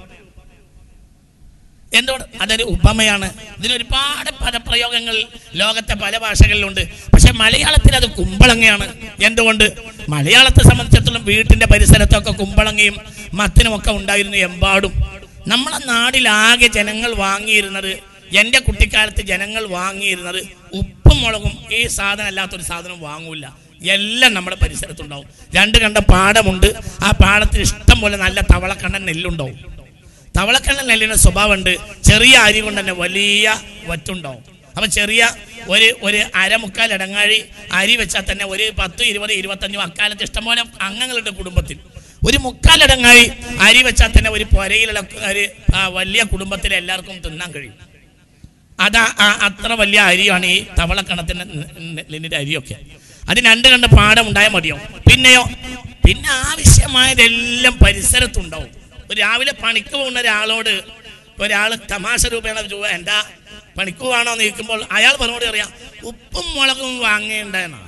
എന്തുകൊണ്ട് അതൊരു ഉപമയാണ്? ഇതിനൊരുപാട് പദപ്രയോഗങ്ങൾ ലോകത്തെ പല ഭാഷകളിലുണ്ട്. പക്ഷെ മലയാളത്തിൽ അത് കുമ്പളങ്ങയാണ്. എന്തുകൊണ്ട്? മലയാളത്തെ സംബന്ധിച്ചിടത്തോളം വീട്ടിന്റെ പരിസരത്തൊക്കെ കുമ്പളങ്ങയും മത്തനും ഒക്കെ ഉണ്ടായിരുന്നു എമ്പാടും. നമ്മളെ നാടിലാകെ ജനങ്ങൾ വാങ്ങിയിരുന്നത്, എൻ്റെ കുട്ടിക്കാലത്ത് ജനങ്ങൾ വാങ്ങിയിരുന്നത് ഉപ്പും മുളകും. ഈ സാധനം അല്ലാത്തൊരു സാധനം വാങ്ങൂല. എല്ലാം നമ്മുടെ പരിസരത്തുണ്ടാവും. 2 കണ്ട പാടമുണ്ട്. ആ പാടത്തിൽ ഇഷ്ടം പോലെ നല്ല തവളക്കണ്ണൻ നെല്ലുണ്ടാവും. തവളക്കണ്ണൻ നെല്ലിന് സ്വഭാവമുണ്ട്, ചെറിയ അരി കൊണ്ട് തന്നെ വലിയ വറ്റുണ്ടാവും. അപ്പം ചെറിയ ഒരു അരമുക്കാൽ ഇടങ്ങാഴി അരി വെച്ചാൽ തന്നെ ഒരു 10, 20, 25 അക്കാലത്ത് ഇഷ്ടംപോലെ അംഗങ്ങളുടെ കുടുംബത്തിൽ ഒരു മുക്കാലിടങ്ങാഴി അരി വെച്ചാൽ തന്നെ ഒരു പുരയിലുള്ള ഒരു വലിയ കുടുംബത്തിൽ എല്ലാവർക്കും തിന്നാൻ കഴിയും. അതാ അത്ര വലിയ അരിയാണ് ഈ തവളക്കണത്തിൻ്റെ നെല്ലിൻ്റെ അരിയൊക്കെ. അതിന് 2 കണ്ട പാടം ഉണ്ടായാൽ മതിയോ? പിന്നെ ആവശ്യമായതെല്ലാം പരിസരത്തുണ്ടാവും. രാവിലെ പണിക്ക് പോകുന്ന ഒരാളോട് ഒരാൾ തമാശ രൂപേണ എന്താ പണിക്ക് പോകണോ എന്ന് ചോദിക്കുമ്പോൾ അയാൾ പറഞ്ഞോട് അറിയാം, ഉപ്പും മുളകും വാങ്ങേണ്ടെന്നാണ്.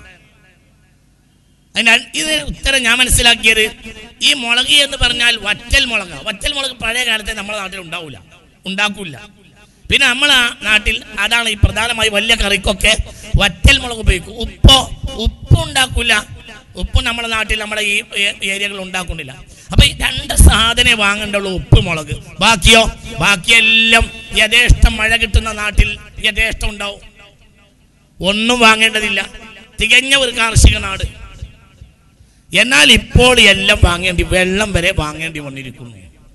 ഇത് ഉത്തരം ഞാൻ മനസ്സിലാക്കിയത്, ഈ മുളക് എന്ന് പറഞ്ഞാൽ വറ്റൽ മുളക്. വറ്റൽ മുളക് പഴയ കാലത്തെ നമ്മുടെ നാട്ടിൽ ഉണ്ടാക്കൂല. പിന്നെ നമ്മളെ നാട്ടിൽ അതാണ് ഈ പ്രധാനമായി വലിയ കറിക്കൊക്കെ വറ്റൽ മുളക് ഉപയോഗിക്കും. ഉപ്പ് ഉണ്ടാക്കൂല. ഉപ്പ് നമ്മുടെ നാട്ടിൽ നമ്മുടെ ഈ ഏരിയകൾ ഉണ്ടാക്കുന്നില്ല. അപ്പൊ ഈ 2 സാധനം വാങ്ങേണ്ടുള്ളൂ, ഉപ്പ് മുളക്. ബാക്കിയെല്ലാം യഥേഷ്ടം മഴ കിട്ടുന്ന നാട്ടിൽ യഥേഷ്ടം ഉണ്ടാവും. ഒന്നും വാങ്ങേണ്ടതില്ല. തികഞ്ഞ ഒരു കാർഷിക നാട്. എന്നാൽ ഇപ്പോൾ എല്ലാം വെള്ളം വരെ വാങ്ങേണ്ടി വന്നിരിക്കുന്നു.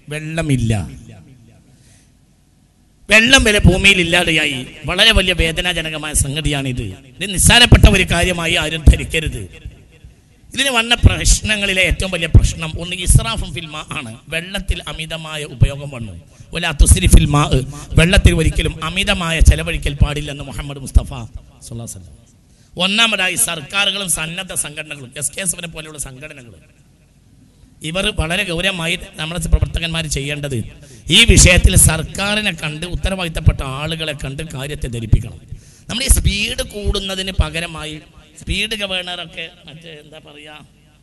വെള്ളം വരെ ഭൂമിയിൽ ഇല്ലാതെയായി. വളരെ വലിയ വേദനാജനകമായ സംഗതിയാണിത്. ഇത് നിസ്സാരപ്പെട്ട ഒരു കാര്യമായി ആരും ധരിക്കരുത്. ഇതിന് വന്ന പ്രശ്നങ്ങളിലെ ഏറ്റവും വലിയ പ്രശ്നം ഒന്ന് ഇസ്രാഫും ഫിൽമ ആണ്. വെള്ളത്തിൽ അമിതമായ ഉപയോഗം വന്നു. വലാ തുസ്രി ഫിൽമ, വെള്ളത്തിൽ ഒരിക്കലും അമിതമായ ചെലവഴിക്കൽ പാടില്ലെന്ന് മുഹമ്മദ് മുസ്തഫ സ്വല്ലല്ലാഹു അലൈഹി വസല്ലം. ഒന്നാമതായി സർക്കാരുകളും സന്നദ്ധ സംഘടനകളും, SKSF പോലെയുള്ള സംഘടനകളും, ഇവർ വളരെ ഗൗരവമായി നമ്മുടെ പ്രവർത്തകന്മാർ ചെയ്യേണ്ടത് ഈ വിഷയത്തിൽ സർക്കാരിനെ കണ്ട് ഉത്തരവാദിത്തപ്പെട്ട ആളുകളെ കണ്ട് കാര്യത്തെ ധരിപ്പിക്കണം. നമ്മൾ ഈ സ്പീഡ് കൂടുന്നതിന് പകരമായി സ്പീഡ് ഗവർണറൊക്കെ മറ്റേ എന്താ പറയുക,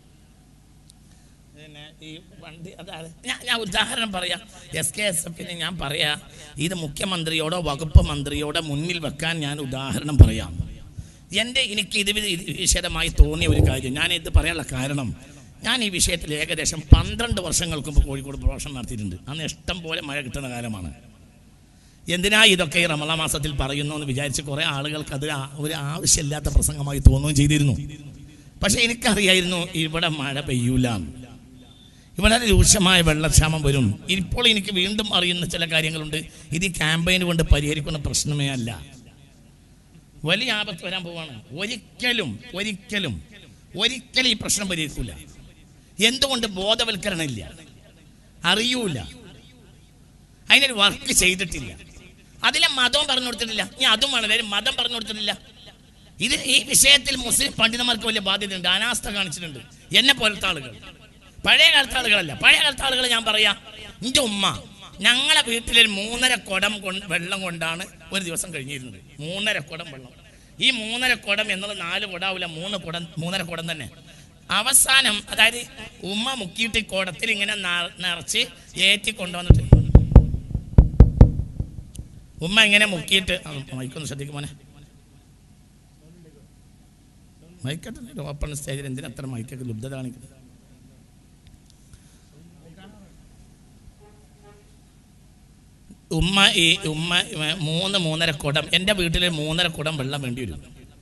പിന്നെ ഈ വണ്ടി അതായത് ഞാൻ ഉദാഹരണം പറയാം. SKSFന് ഞാൻ പറയാം, ഇത് മുഖ്യമന്ത്രിയോടോ വകുപ്പ് മന്ത്രിയോടോ മുന്നിൽ വെക്കാൻ ഞാൻ ഉദാഹരണം പറയാം. എനിക്ക് ഇത് വിശദമായി തോന്നിയ ഒരു കാര്യം ഞാനിത് പറയാനുള്ള കാരണം, ഞാൻ ഈ വിഷയത്തിൽ ഏകദേശം 12 വർഷങ്ങൾക്ക് മുമ്പ് കോഴിക്കോട് പ്രഭാഷണം നടത്തിയിട്ടുണ്ട്. അന്ന് ഇഷ്ടം പോലെ മഴ കിട്ടുന്ന കാലമാണ്. എന്തിനാ ഇതൊക്കെ ഈ റമളാൻ മാസത്തിൽ പറയുന്നു എന്ന് വിചാരിച്ച് കുറേ ആളുകൾക്ക് അത് ഒരു ആവശ്യമില്ലാത്ത പ്രസംഗമായി തോന്നുകയും ചെയ്തിരുന്നു. പക്ഷെ എനിക്കറിയായിരുന്നു ഇവിടെ മഴ പെയ്യൂല, ഇവിടെ രൂക്ഷമായ വെള്ളക്ഷാമം വരും. ഇപ്പോൾ എനിക്ക് വീണ്ടും അറിയുന്ന ചില കാര്യങ്ങളുണ്ട്. ഇത് ഈ ക്യാമ്പയിൻ കൊണ്ട് പരിഹരിക്കുന്ന പ്രശ്നമേ അല്ല, വലിയ ആപത്ത് വരാൻ പോവാണ്. ഒരിക്കലും ഈ പ്രശ്നം പരിഹരിക്കൂല. എന്തുകൊണ്ട്? ബോധവൽക്കരണം ഇല്ല, അറിയൂല, അതിനൊരു വർക്ക് ചെയ്തിട്ടില്ല. അതിലെ മതവും പറഞ്ഞു കൊടുത്തിട്ടില്ല. ഇനി അതും വളരെ മതം പറഞ്ഞു കൊടുത്തിട്ടില്ല. ഈ വിഷയത്തിൽ മുസ്ലിം പണ്ഡിതന്മാർക്ക് വലിയ ബാധ്യതയുണ്ട്, അനാസ്ഥ കാണിച്ചിട്ടുണ്ട്. എന്നെ പോലത്തെ ആളുകൾ, പഴയ കാലത്തെ ആളുകളല്ല. പഴയ കാലത്തെ ആളുകൾ ഞാൻ പറയാം, എൻ്റെ ഉമ്മ ഞങ്ങളെ വീട്ടിലൊരു 3.5 കുടം വെള്ളം കൊണ്ടാണ് ഒരു ദിവസം കഴിഞ്ഞിരുന്നത്. 3.5 കുടം വെള്ളം. ഈ 3.5 കുടം എന്നത് 4 കുടാവില്ല, 3.5 കുടം തന്നെ. അവസാനം അതായത് ഉമ്മ മുക്കിയിട്ട് കുടത്തിൽ ഇങ്ങനെ നിറച്ച് ഏറ്റി കൊണ്ടുവന്നിട്ട് ഉമ്മ ഇങ്ങനെ മുക്കിയിട്ട്, മൈക്കൊന്ന് ശ്രദ്ധിക്കും മോനെ, മൈക്കട്ടെ ഓപ്പൺ സ്റ്റേജിൽ എന്തിനാ അത്ര മൈക്കൊക്കെ ലുബ്ധത കാണിക്കുന്നത്? ഉമ്മ 3.5 കുടം, എൻ്റെ വീട്ടിൽ 3.5 കുടം വെള്ളം വേണ്ടി വരും.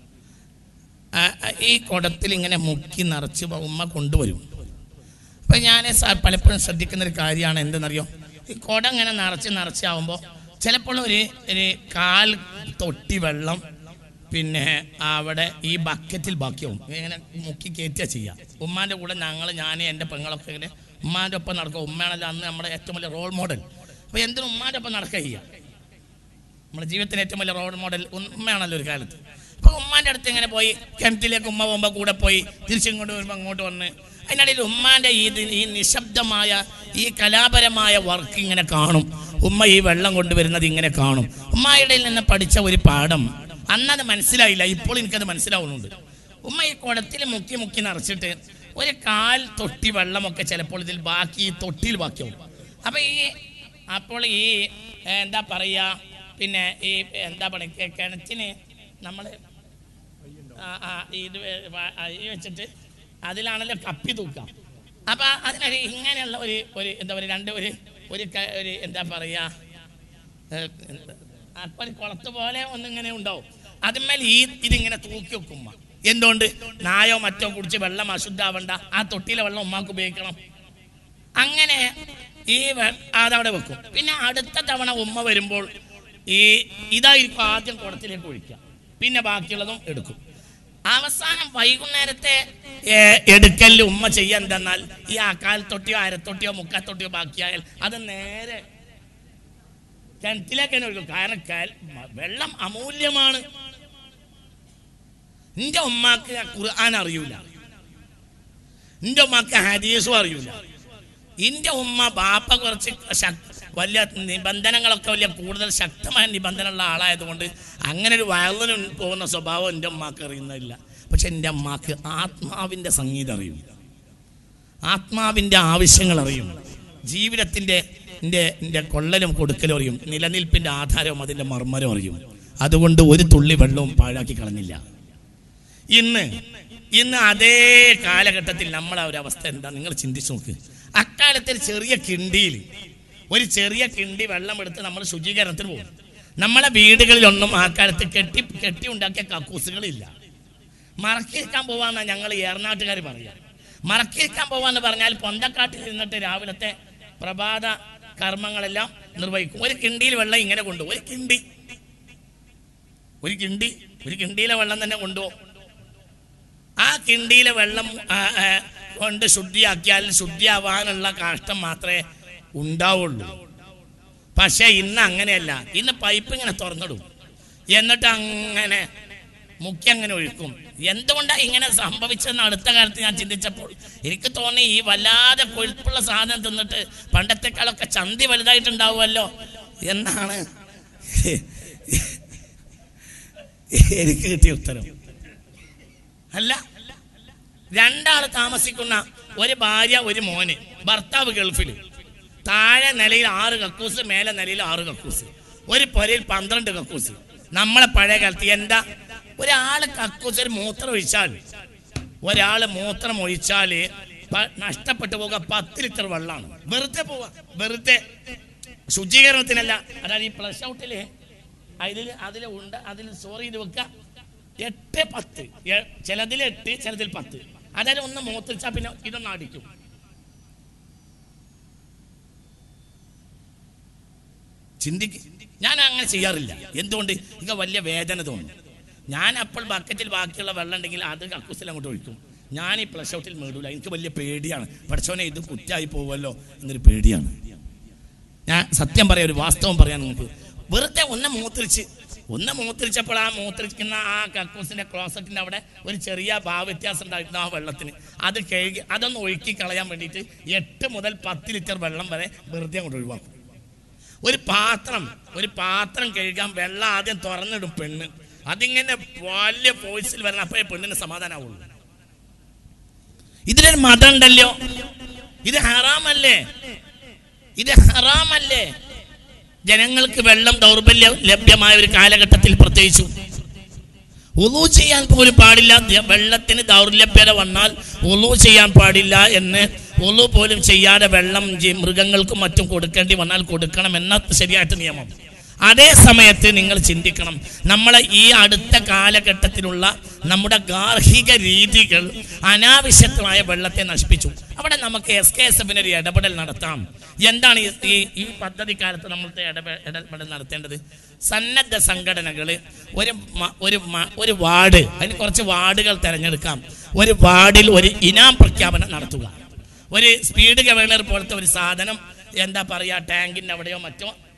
ഈ കുടത്തിൽ ഇങ്ങനെ മുക്കി നിറച്ച് ഉമ്മ കൊണ്ടുവരും. അപ്പം ഞാൻ പലപ്പോഴും ശ്രദ്ധിക്കുന്നൊരു കാര്യമാണ്, എന്തെന്നറിയോ, ഈ കുടം ഇങ്ങനെ നിറച്ചാവുമ്പോൾ ചിലപ്പോൾ ഒരു 1/4 തൊട്ടി വെള്ളം പിന്നെ അവിടെ ഈ ബക്കറ്റിൽ ബാക്കിയാവും. ഇങ്ങനെ മുക്കി കയറ്റുക ചെയ്യുക. ഉമ്മാൻ്റെ കൂടെ ഞാൻ എൻ്റെ പെങ്ങളൊക്കെ ഇങ്ങനെ ഉമ്മാൻ്റെ ഒപ്പം നടക്കുക. ഉമ്മയാണല്ലോ അന്ന് നമ്മുടെ ഏറ്റവും വലിയ റോൾ മോഡൽ. അപ്പോൾ എന്തിനും ഉമ്മാൻ്റെ ഒപ്പം നടക്കുക ചെയ്യുക. നമ്മുടെ ജീവിതത്തിന് ഏറ്റവും വലിയ റോൾ മോഡൽ ഉമ്മയാണല്ലോ ഒരു കാലത്ത്. അപ്പോൾ ഉമ്മാൻ്റെ അടുത്ത് ഇങ്ങനെ പോയി കിണറ്റിലേക്ക് ഉമ്മ പോകുമ്പോൾ കൂടെ പോയി തിരിച്ചിങ്ങോട്ട് വരുമ്പോൾ അങ്ങോട്ട് വന്ന് അതിനിടയിൽ ഉമ്മാൻ്റെ ഈ നിശബ്ദമായ ഈ കലാപരമായ വർക്ക് ഇങ്ങനെ കാണും. ഉമ്മ ഈ വെള്ളം കൊണ്ടുവരുന്നത് ഇങ്ങനെ കാണും. ഉമ്മയുടെ നിന്ന് പഠിച്ച ഒരു പാഠം അന്നത് മനസ്സിലായില്ല, ഇപ്പോൾ എനിക്കത് മനസ്സിലാവുന്നുണ്ട്. ഉമ്മ ഈ കുടത്തിൽ മുക്കി മുക്കി നിറച്ചിട്ട് ഒരു 1/4 തൊട്ടി വെള്ളമൊക്കെ ചിലപ്പോൾ ഇതിൽ ബാക്കി ഈ തൊട്ടിയിൽ ബാക്കിയാവും. അപ്പോൾ ഈ എന്താ പറയുക, പിന്നെ ഈ എന്താ പറയുക, കിണറ്റിന് നമ്മൾ ഇത് വെച്ചിട്ട് അതിലാണല്ലോ കപ്പി തൂക്കാം. അപ്പം അതിനൊരു ഇങ്ങനെയുള്ള ഒരു എന്താ പറയുക ഒരു എന്താ പറയുക അപ്പോൾ ഒരു കുളത്ത് പോലെ ഒന്നിങ്ങനെ ഉണ്ടാവും. അതിന്മേൽ ഇതിങ്ങനെ തൂക്കി വെക്കും. എന്തുകൊണ്ട്? നായോ മറ്റോ കുടിച്ച് വെള്ളം അശുദ്ധാവണ്ട, ആ തൊട്ടിയിലെ വെള്ളം ഉമ്മാക്ക് ഉപയോഗിക്കണം. അങ്ങനെ അതവിടെ വെക്കും. പിന്നെ അടുത്ത തവണ ഉമ്മ വരുമ്പോൾ ഇതായിരിക്കും ആദ്യം കുടത്തിലേക്ക് ഒഴിക്കുക, പിന്നെ ബാക്കിയുള്ളതും എടുക്കും. അവസാനം വൈകുന്നേരത്തെ എടുക്കലിൽ ഉമ്മ ചെയ്യാൻ എന്തെന്നാൽ ഈ 1/4 തൊട്ടിയോ 1/2 തൊട്ടിയോ 3/4 തൊട്ടിയോ ബാക്കിയായാൽ അത് നേരെ കിണറ്റിലേക്ക് തന്നെ ഒഴിക്കും. കാരണം വെള്ളം അമൂല്യമാണ്. എൻ്റെ ഉമ്മാക്ക് ഖുർആൻ അറിയൂല, എൻ്റെ ഉമ്മാക്ക് ഹദീസും അറിയൂല. എൻ്റെ ഉമ്മ ബാപ്പ കുറച്ച് വലിയ നിബന്ധനകളൊക്കെ വലിയ കൂടുതൽ ശക്തമായ നിബന്ധനയുള്ള ആളായതുകൊണ്ട് അങ്ങനെ ഒരു വയലിന് പോകുന്ന സ്വഭാവം എൻ്റെ ഉമ്മാക്ക് അറിയുന്നില്ല. പക്ഷെ എൻ്റെ അമ്മക്ക് ആത്മാവിൻ്റെ സംഗീതം അറിയും, ആത്മാവിൻ്റെ ആവശ്യങ്ങൾ അറിയും, ജീവിതത്തിൻ്റെ എൻ്റെ കൊള്ളലും കൊടുക്കലും അറിയും, നിലനിൽപ്പിൻ്റെ ആധാരവും അതിൻ്റെ മർമ്മരം അറിയും. അതുകൊണ്ട് ഒരു തുള്ളി വെള്ളവും പാഴാക്കി കളഞ്ഞില്ല. ഇന്ന് അതേ കാലഘട്ടത്തിൽ നമ്മളെ ഒരു അവസ്ഥ എന്താ നിങ്ങൾ ചിന്തിച്ചു നോക്ക്. അക്കാലത്തിൽ ഒരു ചെറിയ കിണ്ടി വെള്ളം എടുത്ത് നമ്മൾ ശുചീകരണത്തിന് പോകും. നമ്മളെ വീടുകളിലൊന്നും ആ കാലത്ത് കെട്ടി ഉണ്ടാക്കിയ കക്കൂസുകളില്ല. മറക്കിരിക്കാൻ പോവാന്നാ ഞങ്ങൾ ഏറനാട്ടുകാർ പറയുക. മറക്കിരിക്കാൻ പോവാന്ന് പറഞ്ഞാൽ പൊന്തക്കാട്ടിൽ ഇരുന്നിട്ട് രാവിലത്തെ പ്രഭാത കർമ്മങ്ങളെല്ലാം നിർവഹിക്കും. ഒരു കിണ്ടിയിൽ വെള്ളം ഇങ്ങനെ കൊണ്ടുപോകും. ഒരു കിണ്ടിയിലെ വെള്ളം തന്നെ കൊണ്ടുപോകും. ആ കിണ്ടിയിലെ വെള്ളം കൊണ്ട് ശുദ്ധിയാക്കിയാൽ ശുദ്ധിയാവാനുള്ള കാഷ്ടം മാത്രമേ ഉണ്ടാവുള്ളൂ. പക്ഷെ ഇന്ന് അങ്ങനെയല്ല. ഇന്ന് പൈപ്പ് ഇങ്ങനെ തുറന്നിടും, എന്നിട്ട് അങ്ങനെ മുക്കി അങ്ങനെ ഒഴിക്കും. എന്തുകൊണ്ടാണ് ഇങ്ങനെ സംഭവിച്ചതെന്ന് അടുത്ത കാലത്ത് ഞാൻ ചിന്തിച്ചപ്പോൾ എനിക്ക് തോന്നി ഈ വല്ലാതെ കൊഴുപ്പുള്ള സാധനം തിന്നിട്ട് പണ്ടത്തെക്കാളൊക്കെ ചന്തി വലുതായിട്ടുണ്ടാവുമല്ലോ എന്നാണ് എനിക്ക് കിട്ടിയ ഉത്തരം. അല്ല, 2 ആൾ താമസിക്കുന്ന ഒരു ഭാര്യ ഒരു മോന്. ഭർത്താവ് ഗൾഫിൽ, താഴെ നിലയിൽ 6 കക്കൂസ്, മേലെ നിലയിൽ 6 കക്കൂസ്, ഒരു പുരയിൽ 12 കക്കൂസ്. നമ്മളെ പഴയ കാലത്ത് എന്താ, ഒരാൾ കക്കൂസിൽ മൂത്രം ഒഴിച്ചാൽ നഷ്ടപ്പെട്ടു പോകുക 10 ലിറ്റർ വെള്ളമാണ്. വെറുതെ ശുചീകരണത്തിനല്ല. അതായത് ഈ ഫ്ലഷ് ഔട്ടില് അതിൽ സ്റ്റോർ ചെയ്ത് വെക്കുക 8, 10, ചിലതിൽ 8, ചിലതിൽ 10. അതായത് ഒന്ന് മൂത്രിച്ചാൽ പിന്നെ ഇതൊന്ന് അടിക്കും. ഞാൻ അങ്ങനെ ചെയ്യാറില്ല. എന്തുകൊണ്ട്? എനിക്ക് വലിയ വേദന തോന്നും. ഞാൻ അപ്പോൾ ബക്കറ്റിൽ ബാക്കിയുള്ള വെള്ളം ഉണ്ടെങ്കിൽ അത് കക്കൂസിൽ അങ്ങോട്ട് ഒഴിക്കും. ഞാൻ ഈ ഫ്ലഷ് ഔട്ടിൽ മേടൂല. എനിക്ക് വലിയ പേടിയാണ്. പഠിച്ചോനെ ഇത് കുറ്റായി പോവുമല്ലോ എന്നൊരു പേടിയാണ്. ഞാൻ സത്യം പറയാം, ഒരു വാസ്തവം പറയാൻ നിങ്ങൾക്ക്. വെറുതെ ഒന്ന് മൂത്രിച്ചപ്പോൾ ആ മൂത്രിക്കുന്ന ആ കക്കൂസിന്റെ ക്ലോസറ്റിന്റെ അവിടെ ഒരു ചെറിയ ഭാവവ്യത്യാസം ഉണ്ടായിരുന്നു ആ വെള്ളത്തിന്. അത് കഴുകി അതൊന്ന് ഒഴുക്കി കളയാൻ വേണ്ടിയിട്ട് 8 മുതൽ 10 ലിറ്റർ വെള്ളം വരെ വെറുതെ അങ്ങോട്ട് ഒഴിവാക്കും. ഒരു പാത്രം കഴുകാൻ വെള്ളം ആദ്യം തുറന്നിടും പെണ്ണ്. അതിങ്ങനെ വലിയ ഫോഴ്സിൽ വരണം, അപ്പോഴേ പെണ്ണിന് സമാധാനമാവുള്ളൂ. ഇതിലൊരു മതം ഉണ്ടല്ലോ. ഇത് ഹറാമല്ലേ? ജനങ്ങൾക്ക് വെള്ളം ദൗർബല്യം ലഭ്യമായ ഒരു കാലഘട്ടത്തിൽ പ്രത്യേകിച്ചു വുളൂ ചെയ്യാൻ പോലും പാടില്ല. വെള്ളത്തിന് ദൗർലഭ്യത വന്നാൽ വുളൂ ചെയ്യാൻ പാടില്ല എന്ന്, വുളൂ പോലും ചെയ്യാതെ വെള്ളം മൃഗങ്ങൾക്കും മറ്റും കൊടുക്കേണ്ടി വന്നാൽ കൊടുക്കണം എന്ന ശരിയായിട്ട് നിയമം. അതേ സമയത്ത് നിങ്ങൾ ചിന്തിക്കണം, നമ്മളെ ഈ അടുത്ത കാലഘട്ടത്തിലുള്ള നമ്മുടെ ഗാർഹിക രീതികൾ അനാവശ്യമായ വെള്ളത്തെ നശിപ്പിച്ചു. അവിടെ നമുക്ക് SKSF-ന് ഒരു ഇടപെടൽ നടത്താം. എന്താണ് ഈ പദ്ധതി കാലത്ത് നമ്മളുടെ ഇടപെടൽ നടത്തേണ്ടത്? സന്നദ്ധ സംഘടനകൾ ഒരു വാർഡ്, അതിന് കുറച്ച് വാർഡുകൾ തിരഞ്ഞെടുക്കാം. ഒരു വാർഡിൽ ഒരു ഇനാം പ്രഖ്യാപനം നടത്തുക. ഒരു സ്പീഡ് ഗവർണർ പോലത്തെ ഒരു സാധനം എന്താ പറയുക, ടാങ്കിൻ്റെ അവിടെയോ മറ്റോ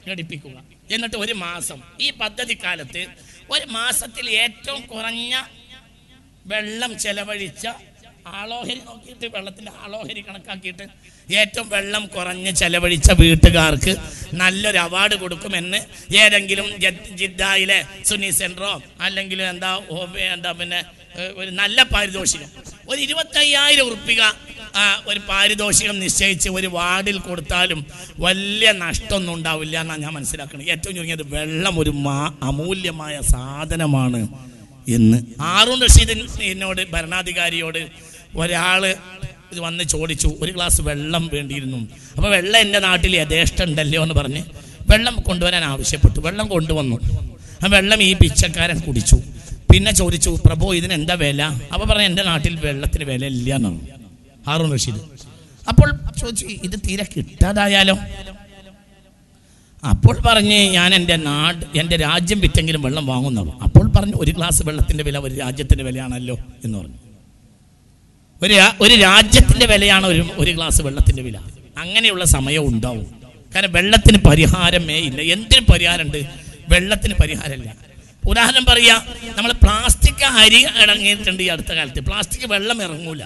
ഘടിപ്പിക്കുക. എന്നിട്ട് ഒരു മാസം ഈ പദ്ധതി കാലത്ത് ഒരു മാസത്തിൽ ഏറ്റവും കുറഞ്ഞ വെള്ളം ചെലവഴിച്ച ആളോഹരി നോക്കിയിട്ട് വെള്ളത്തിൻ്റെ ആളോഹരി കണക്കാക്കിയിട്ട് ഏറ്റവും വെള്ളം കുറഞ്ഞ് ചെലവഴിച്ച വീട്ടുകാർക്ക് നല്ലൊരു അവാർഡ് കൊടുക്കുമെന്ന് ഏതെങ്കിലും ജിദ്ദയിലെ സുന്നി സെൻറ്ററോ അല്ലെങ്കിൽ എന്താ പിന്നെ ഒരു നല്ല പാരിതോഷികം ഒരു 25,000 ഉറുപ്പിക ഒരു പാരിതോഷികം നിശ്ചയിച്ച് ഒരു വാർഡിൽ കൊടുത്താലും വലിയ നഷ്ടമൊന്നും ഉണ്ടാവില്ല എന്നാണ് ഞാൻ മനസ്സിലാക്കുന്നത്. ഏറ്റവും ചുരുങ്ങിയത് വെള്ളം ഒരു അമൂല്യമായ സാധനമാണ് എന്ന് ഹാറൂൺ റഷീദ് എന്നോട് ഭരണാധികാരിയോട് ഒരാൾ ഇത് വന്ന് ചോദിച്ചു, ഒരു ഗ്ലാസ് വെള്ളം വേണ്ടിയിരുന്നു. അപ്പോൾ വെള്ളം എൻ്റെ നാട്ടിൽ യഥേഷ്ടം ഉണ്ടല്ലോ എന്ന് പറഞ്ഞ് വെള്ളം കൊണ്ടുവരാൻ ആവശ്യപ്പെട്ടു. വെള്ളം കൊണ്ടുവന്നു. ആ വെള്ളം ഈ പിച്ചക്കാരൻ കുടിച്ചു. പിന്നെ ചോദിച്ചു, പ്രഭു ഇതിന് എന്താ വില? അപ്പോൾ പറഞ്ഞു, എൻ്റെ നാട്ടിൽ വെള്ളത്തിന് വില ഇല്ല എന്നാണ് ഹാറൂൺ റഷീദ്. അപ്പോൾ ചോദിച്ചു, ഇത് തീരെ കിട്ടാതായാലോ? അപ്പോൾ പറഞ്ഞ്, ഞാൻ എൻ്റെ രാജ്യം വിറ്റെങ്കിലും വെള്ളം വാങ്ങുന്നുള്ളൂ. അപ്പോൾ പറഞ്ഞു, ഒരു ഗ്ലാസ് വെള്ളത്തിൻ്റെ വില ഒരു രാജ്യത്തിൻ്റെ വിലയാണല്ലോ എന്ന് പറഞ്ഞു. ഒരു രാജ്യത്തിൻ്റെ വിലയാണ് ഒരു ഗ്ലാസ് വെള്ളത്തിൻ്റെ വില. അങ്ങനെയുള്ള സമയം ഉണ്ടാവും. കാരണം വെള്ളത്തിന് പരിഹാരമേ ഇല്ല. എന്തിന് പരിഹാരമുണ്ട്? വെള്ളത്തിന് പരിഹാരമില്ല. ഉദാഹരണം പറയാ, നമ്മൾ പ്ലാസ്റ്റിക് അരി ഇറങ്ങിയിട്ടുണ്ട് ഈ അടുത്ത കാലത്ത്. പ്ലാസ്റ്റിക് വെള്ളം ഇറങ്ങൂല.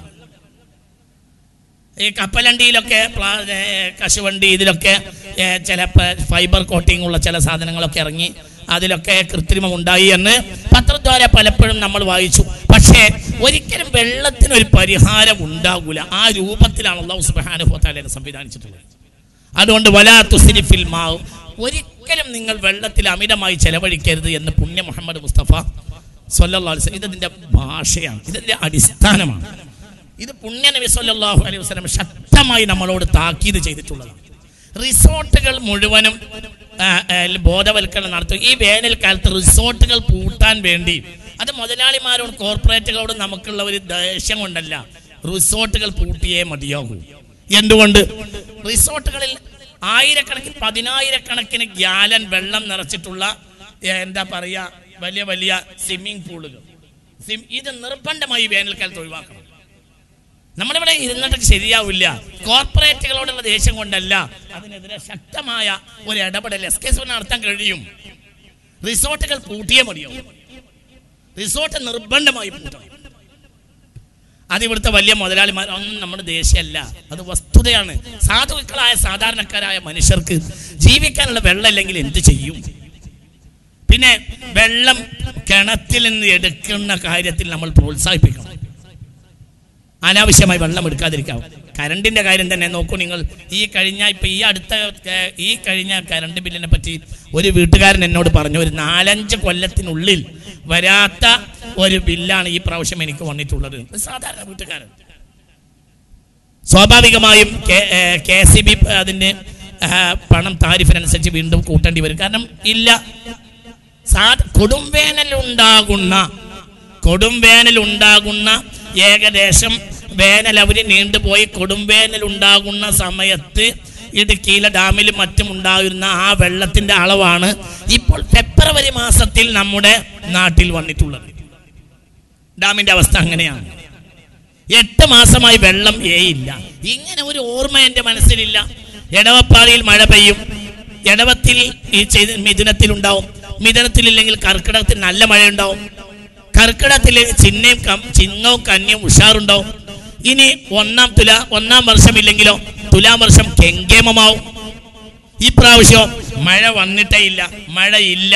ഈ കപ്പലണ്ടിയിലൊക്കെ കശുവണ്ടി ഇതിലൊക്കെ ചില ഫൈബർ കോട്ടിംഗ് ഉള്ള ചില സാധനങ്ങളൊക്കെ ഇറങ്ങി അതിലൊക്കെ കൃത്രിമം ഉണ്ടായി എന്ന് പത്രദ്വാര പലപ്പോഴും നമ്മൾ വായിച്ചു. പക്ഷേ ഒരിക്കലും വെള്ളത്തിനൊരു പരിഹാരം ഉണ്ടാകൂല. ആ രൂപത്തിലാണ് അല്ലാഹു സുബ്ഹാനഹു വ തആല സംവിധാനിച്ചിട്ടുള്ളത്. അതുകൊണ്ട് വലാ തുസ്രിഫിൽ മാഉ, ഒരിക്കലും നിങ്ങൾ വെള്ളത്തിൽ അമിതമായി ചെലവഴിക്കരുത് എന്ന് പുണ്യ മുഹമ്മദ് മുസ്തഫ സ്വല്ലല്ലാഹു അലൈഹി വസല്ലം ഇതിൻ്റെ ഭാഷയാണ്, ഇതിൻ്റെ അടിസ്ഥാനമാണ്. ഇത് പുണ്യ നബി സ്വല്ലല്ലാഹു അലൈഹി വസല്ലം ശക്തമായി നമ്മളോട് താക്കീത് ചെയ്തിട്ടുള്ളതാണ്. റിസോർട്ടുകൾ മുഴുവനും ബോധവൽക്കരണം നടത്തും. ഈ വേനൽക്കാലത്ത് റിസോർട്ടുകൾ പൂട്ടാൻ വേണ്ടി അത് മുതലാളിമാരോട് കോർപ്പറേറ്റുകളോട് നമുക്കുള്ള ഒരു ദേഷ്യം കൊണ്ടല്ല, റിസോർട്ടുകൾ പൂട്ടിയേ മതിയാകൂ. എന്തുകൊണ്ട്? റിസോർട്ടുകളിൽ ആയിരക്കണക്കിന് 10,000-കണക്കിന് ഗ്യാലൻ വെള്ളം നിറച്ചിട്ടുള്ള എന്താ പറയുക വലിയ വലിയ സ്വിമ്മിംഗ് പൂളുകൾ, ഇത് നിർബന്ധമായി വേനൽക്കാലത്ത് ഒഴിവാക്കണം. നമ്മളിവിടെ ഇരുന്നിട്ട് ശരിയാവില്ല. കോർപ്പറേറ്റുകളോടുള്ള ദേഷ്യം കൊണ്ടല്ല, അതിനെതിരെ ശക്തമായ ഒരു ഇടപെടൽ SKS നടത്താൻ കഴിയും. റിസോർട്ടുകൾ പൂട്ടിയേ മതിയോ? റിസോർട്ട് നിർബന്ധമായി പൂട്ടണം. അത് ഇവിടുത്തെ വലിയ മുതലാളിമാർ ഒന്നും നമ്മുടെ ദേഷ്യമല്ല, അത് വസ്തുതയാണ്. സാധുക്കളായ സാധാരണക്കാരായ മനുഷ്യർക്ക് ജീവിക്കാനുള്ള വെള്ളം ഇല്ലെങ്കിൽ എന്ത് ചെയ്യും? പിന്നെ വെള്ളം കിണറ്റിൽ നിന്ന് എടുക്കുന്ന കാര്യത്തിൽ നമ്മൾ പ്രോത്സാഹിപ്പിക്കണം. അനാവശ്യമായി വെള്ളം എടുക്കാതിരിക്കാം. കരണ്ടിൻ്റെ കാര്യം തന്നെ നോക്കൂ നിങ്ങൾ. ഈ കഴിഞ്ഞ കരണ്ട് ബില്ലിനെ പറ്റി ഒരു വീട്ടുകാരൻ എന്നോട് പറഞ്ഞു, ഒരു 4-5 കൊല്ലത്തിനുള്ളിൽ വരാത്ത ഒരു ബില്ലാണ് ഈ പ്രാവശ്യം എനിക്ക് വന്നിട്ടുള്ളത്. സാധാരണ വീട്ടുകാരൻ. സ്വാഭാവികമായും KCB അതിന് പണം താരിഫിനനുസരിച്ച് വീണ്ടും കൂട്ടേണ്ടി വരും. കാരണം ഇല്ല, കൊടുംവേനലുണ്ടാകുന്ന ഏകദേശം വേനൽ അവര് നീണ്ടുപോയി കൊടുംവേനലുണ്ടാകുന്ന സമയത്ത് ഇടുക്കിയിലെ ഡാമിലും മറ്റും ഉണ്ടായിരുന്ന ആ വെള്ളത്തിൻ്റെ അളവാണ് ഇപ്പോൾ ഫെബ്രുവരി മാസത്തിൽ നമ്മുടെ നാട്ടിൽ വന്നിട്ടുള്ളത്. ഡാമിൻ്റെ അവസ്ഥ അങ്ങനെയാണ്. 8 മാസമായി വെള്ളം ഇല്ല. ഇങ്ങനെ ഒരു ഓർമ്മ എൻ്റെ മനസ്സിലില്ല. എടവപ്പാളിയിൽ മഴ പെയ്യും, എടവത്തിൽ ഈ മിഥുനത്തിലുണ്ടാവും, മിഥുനത്തിലില്ലെങ്കിൽ കർക്കിടകത്തിൽ നല്ല മഴയുണ്ടാവും, കർക്കിടകത്തിൽ ചിങ്ങവും കന്യവും ഉഷാറുണ്ടാവും. ഇനി ഒന്നാം വർഷമില്ലെങ്കിലോ തുലാം വർഷം കെങ്കേമമാവും. ഇപ്രാവശ്യം മഴ വന്നിട്ടേ ഇല്ല, മഴയില്ല.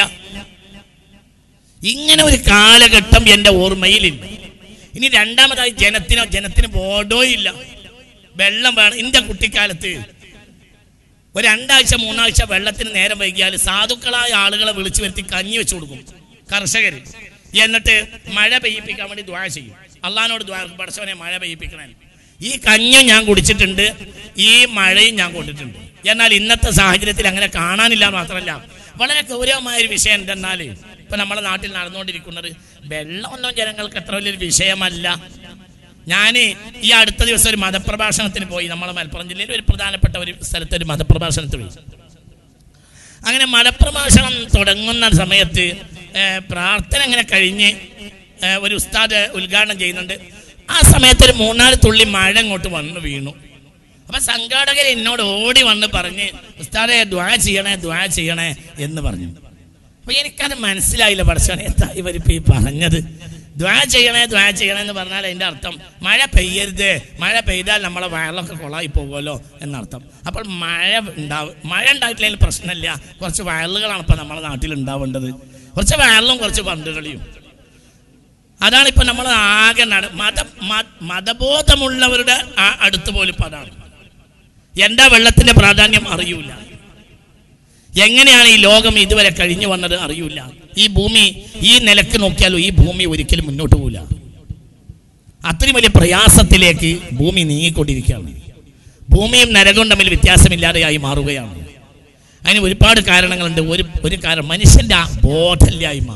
ഇങ്ങനെ ഒരു കാലഘട്ടം എൻ്റെ ഓർമ്മയിലില്ല. ഇനി രണ്ടാമതായി ജനത്തിന് ബോധോ ഇല്ല, വെള്ളം വേണം. എൻ്റെ കുട്ടിക്കാലത്ത് ഒരു 2 ആഴ്ച 3 ആഴ്ച വെള്ളത്തിന് നേരം വൈകിയാൽ സാധുക്കളായ ആളുകളെ വിളിച്ചു വരുത്തി കഞ്ഞി വെച്ചു കൊടുക്കും കർഷകർ. എന്നിട്ട് മഴ പെയ്യിപ്പിക്കാൻ വേണ്ടി ദുആ ചെയ്യും. അള്ളാഹിനോട് ദുആ, പടച്ചവനെ മഴ പെയ്യിപ്പിക്കണേ. ഈ കഞ്ഞും ഞാൻ കുടിച്ചിട്ടുണ്ട്, ഈ മഴയും ഞാൻ കൊണ്ടിട്ടുണ്ട്. എന്നാൽ ഇന്നത്തെ സാഹചര്യത്തിൽ അങ്ങനെ കാണാനില്ല. മാത്രമല്ല വളരെ ഗൗരവമായൊരു വിഷയം എന്തെന്നാൽ ഇപ്പം നമ്മുടെ നാട്ടിൽ നടന്നുകൊണ്ടിരിക്കുന്നത് വെള്ളമൊന്നും ജനങ്ങൾക്ക് അത്ര വലിയൊരു വിഷയമല്ല. ഞാൻ ഈ അടുത്ത ദിവസം ഒരു മതപ്രഭാഷണത്തിന് പോയി. നമ്മളെ മലപ്പുറം ജില്ലയിൽ ഒരു പ്രധാനപ്പെട്ട ഒരു സ്ഥലത്ത് ഒരു മതപ്രഭാഷണത്തിന് പോയി. അങ്ങനെ മതപ്രഭാഷണം തുടങ്ങുന്ന സമയത്ത് പ്രാർത്ഥന ഇങ്ങനെ കഴിഞ്ഞ് ഒരു ഉസ്താദ് ഉദ്ഘാടനം ചെയ്യുന്നുണ്ട്. ആ സമയത്ത് ഒരു 3-4 തുള്ളി മഴ ഇങ്ങോട്ട് വന്ന് വീണു. അപ്പൊ സംഘാടകർ എന്നോട് ഓടി വന്ന് പറഞ്ഞ് ഉസ്താദേ ദുആ ചെയ്യണേ എന്ന് പറഞ്ഞു. അപ്പൊ എനിക്കത് മനസ്സിലായില്ല. പടച്ചോനെ, എന്താ ഇവരിപ്പോ ഈ പറഞ്ഞത്? ദുആ ചെയ്യണേ എന്ന് പറഞ്ഞാൽ അതിന്റെ അർത്ഥം മഴ പെയ്യരുത്, മഴ പെയ്താൽ നമ്മളെ വയലൊക്കെ കൊളായി പോകുമല്ലോ എന്നർത്ഥം. അപ്പോൾ മഴ ഉണ്ടായിട്ടില്ലെങ്കിൽ പ്രശ്നമില്ല, കുറച്ച് വയലുകളാണ് ഇപ്പൊ നമ്മുടെ നാട്ടിൽ ഉണ്ടാവേണ്ടത്, കുറച്ച് വയലും കുറച്ച് പന്തുകളിയും. അതാണ് ഇപ്പൊ നമ്മൾ ആകെ മതബോധമുള്ളവരുടെ അടുത്ത് പോലും അതാണ്. എന്താ വെള്ളത്തിന്റെ പ്രാധാന്യം അറിയൂല, എങ്ങനെയാണ് ഈ ലോകം ഇതുവരെ കഴിഞ്ഞു വന്നത് അറിയൂല. ഈ ഭൂമി ഈ നിലക്ക് നോക്കിയാലും ഈ ഭൂമി ഒരിക്കലും മുന്നോട്ട് പോകില്ല. അത്രയും വലിയ പ്രയാസത്തിലേക്ക് ഭൂമി നീങ്ങിക്കൊണ്ടിരിക്കുകയാണ്. ഭൂമിയും നരകവും തമ്മിൽ വ്യത്യാസമില്ലാതെയായി മാറുകയാണ്. അതിന് ഒരുപാട് കാരണങ്ങളുണ്ട്. ഒരു കാരണം മനുഷ്യന്റെ ആ ബോധമില്ലായ്മ.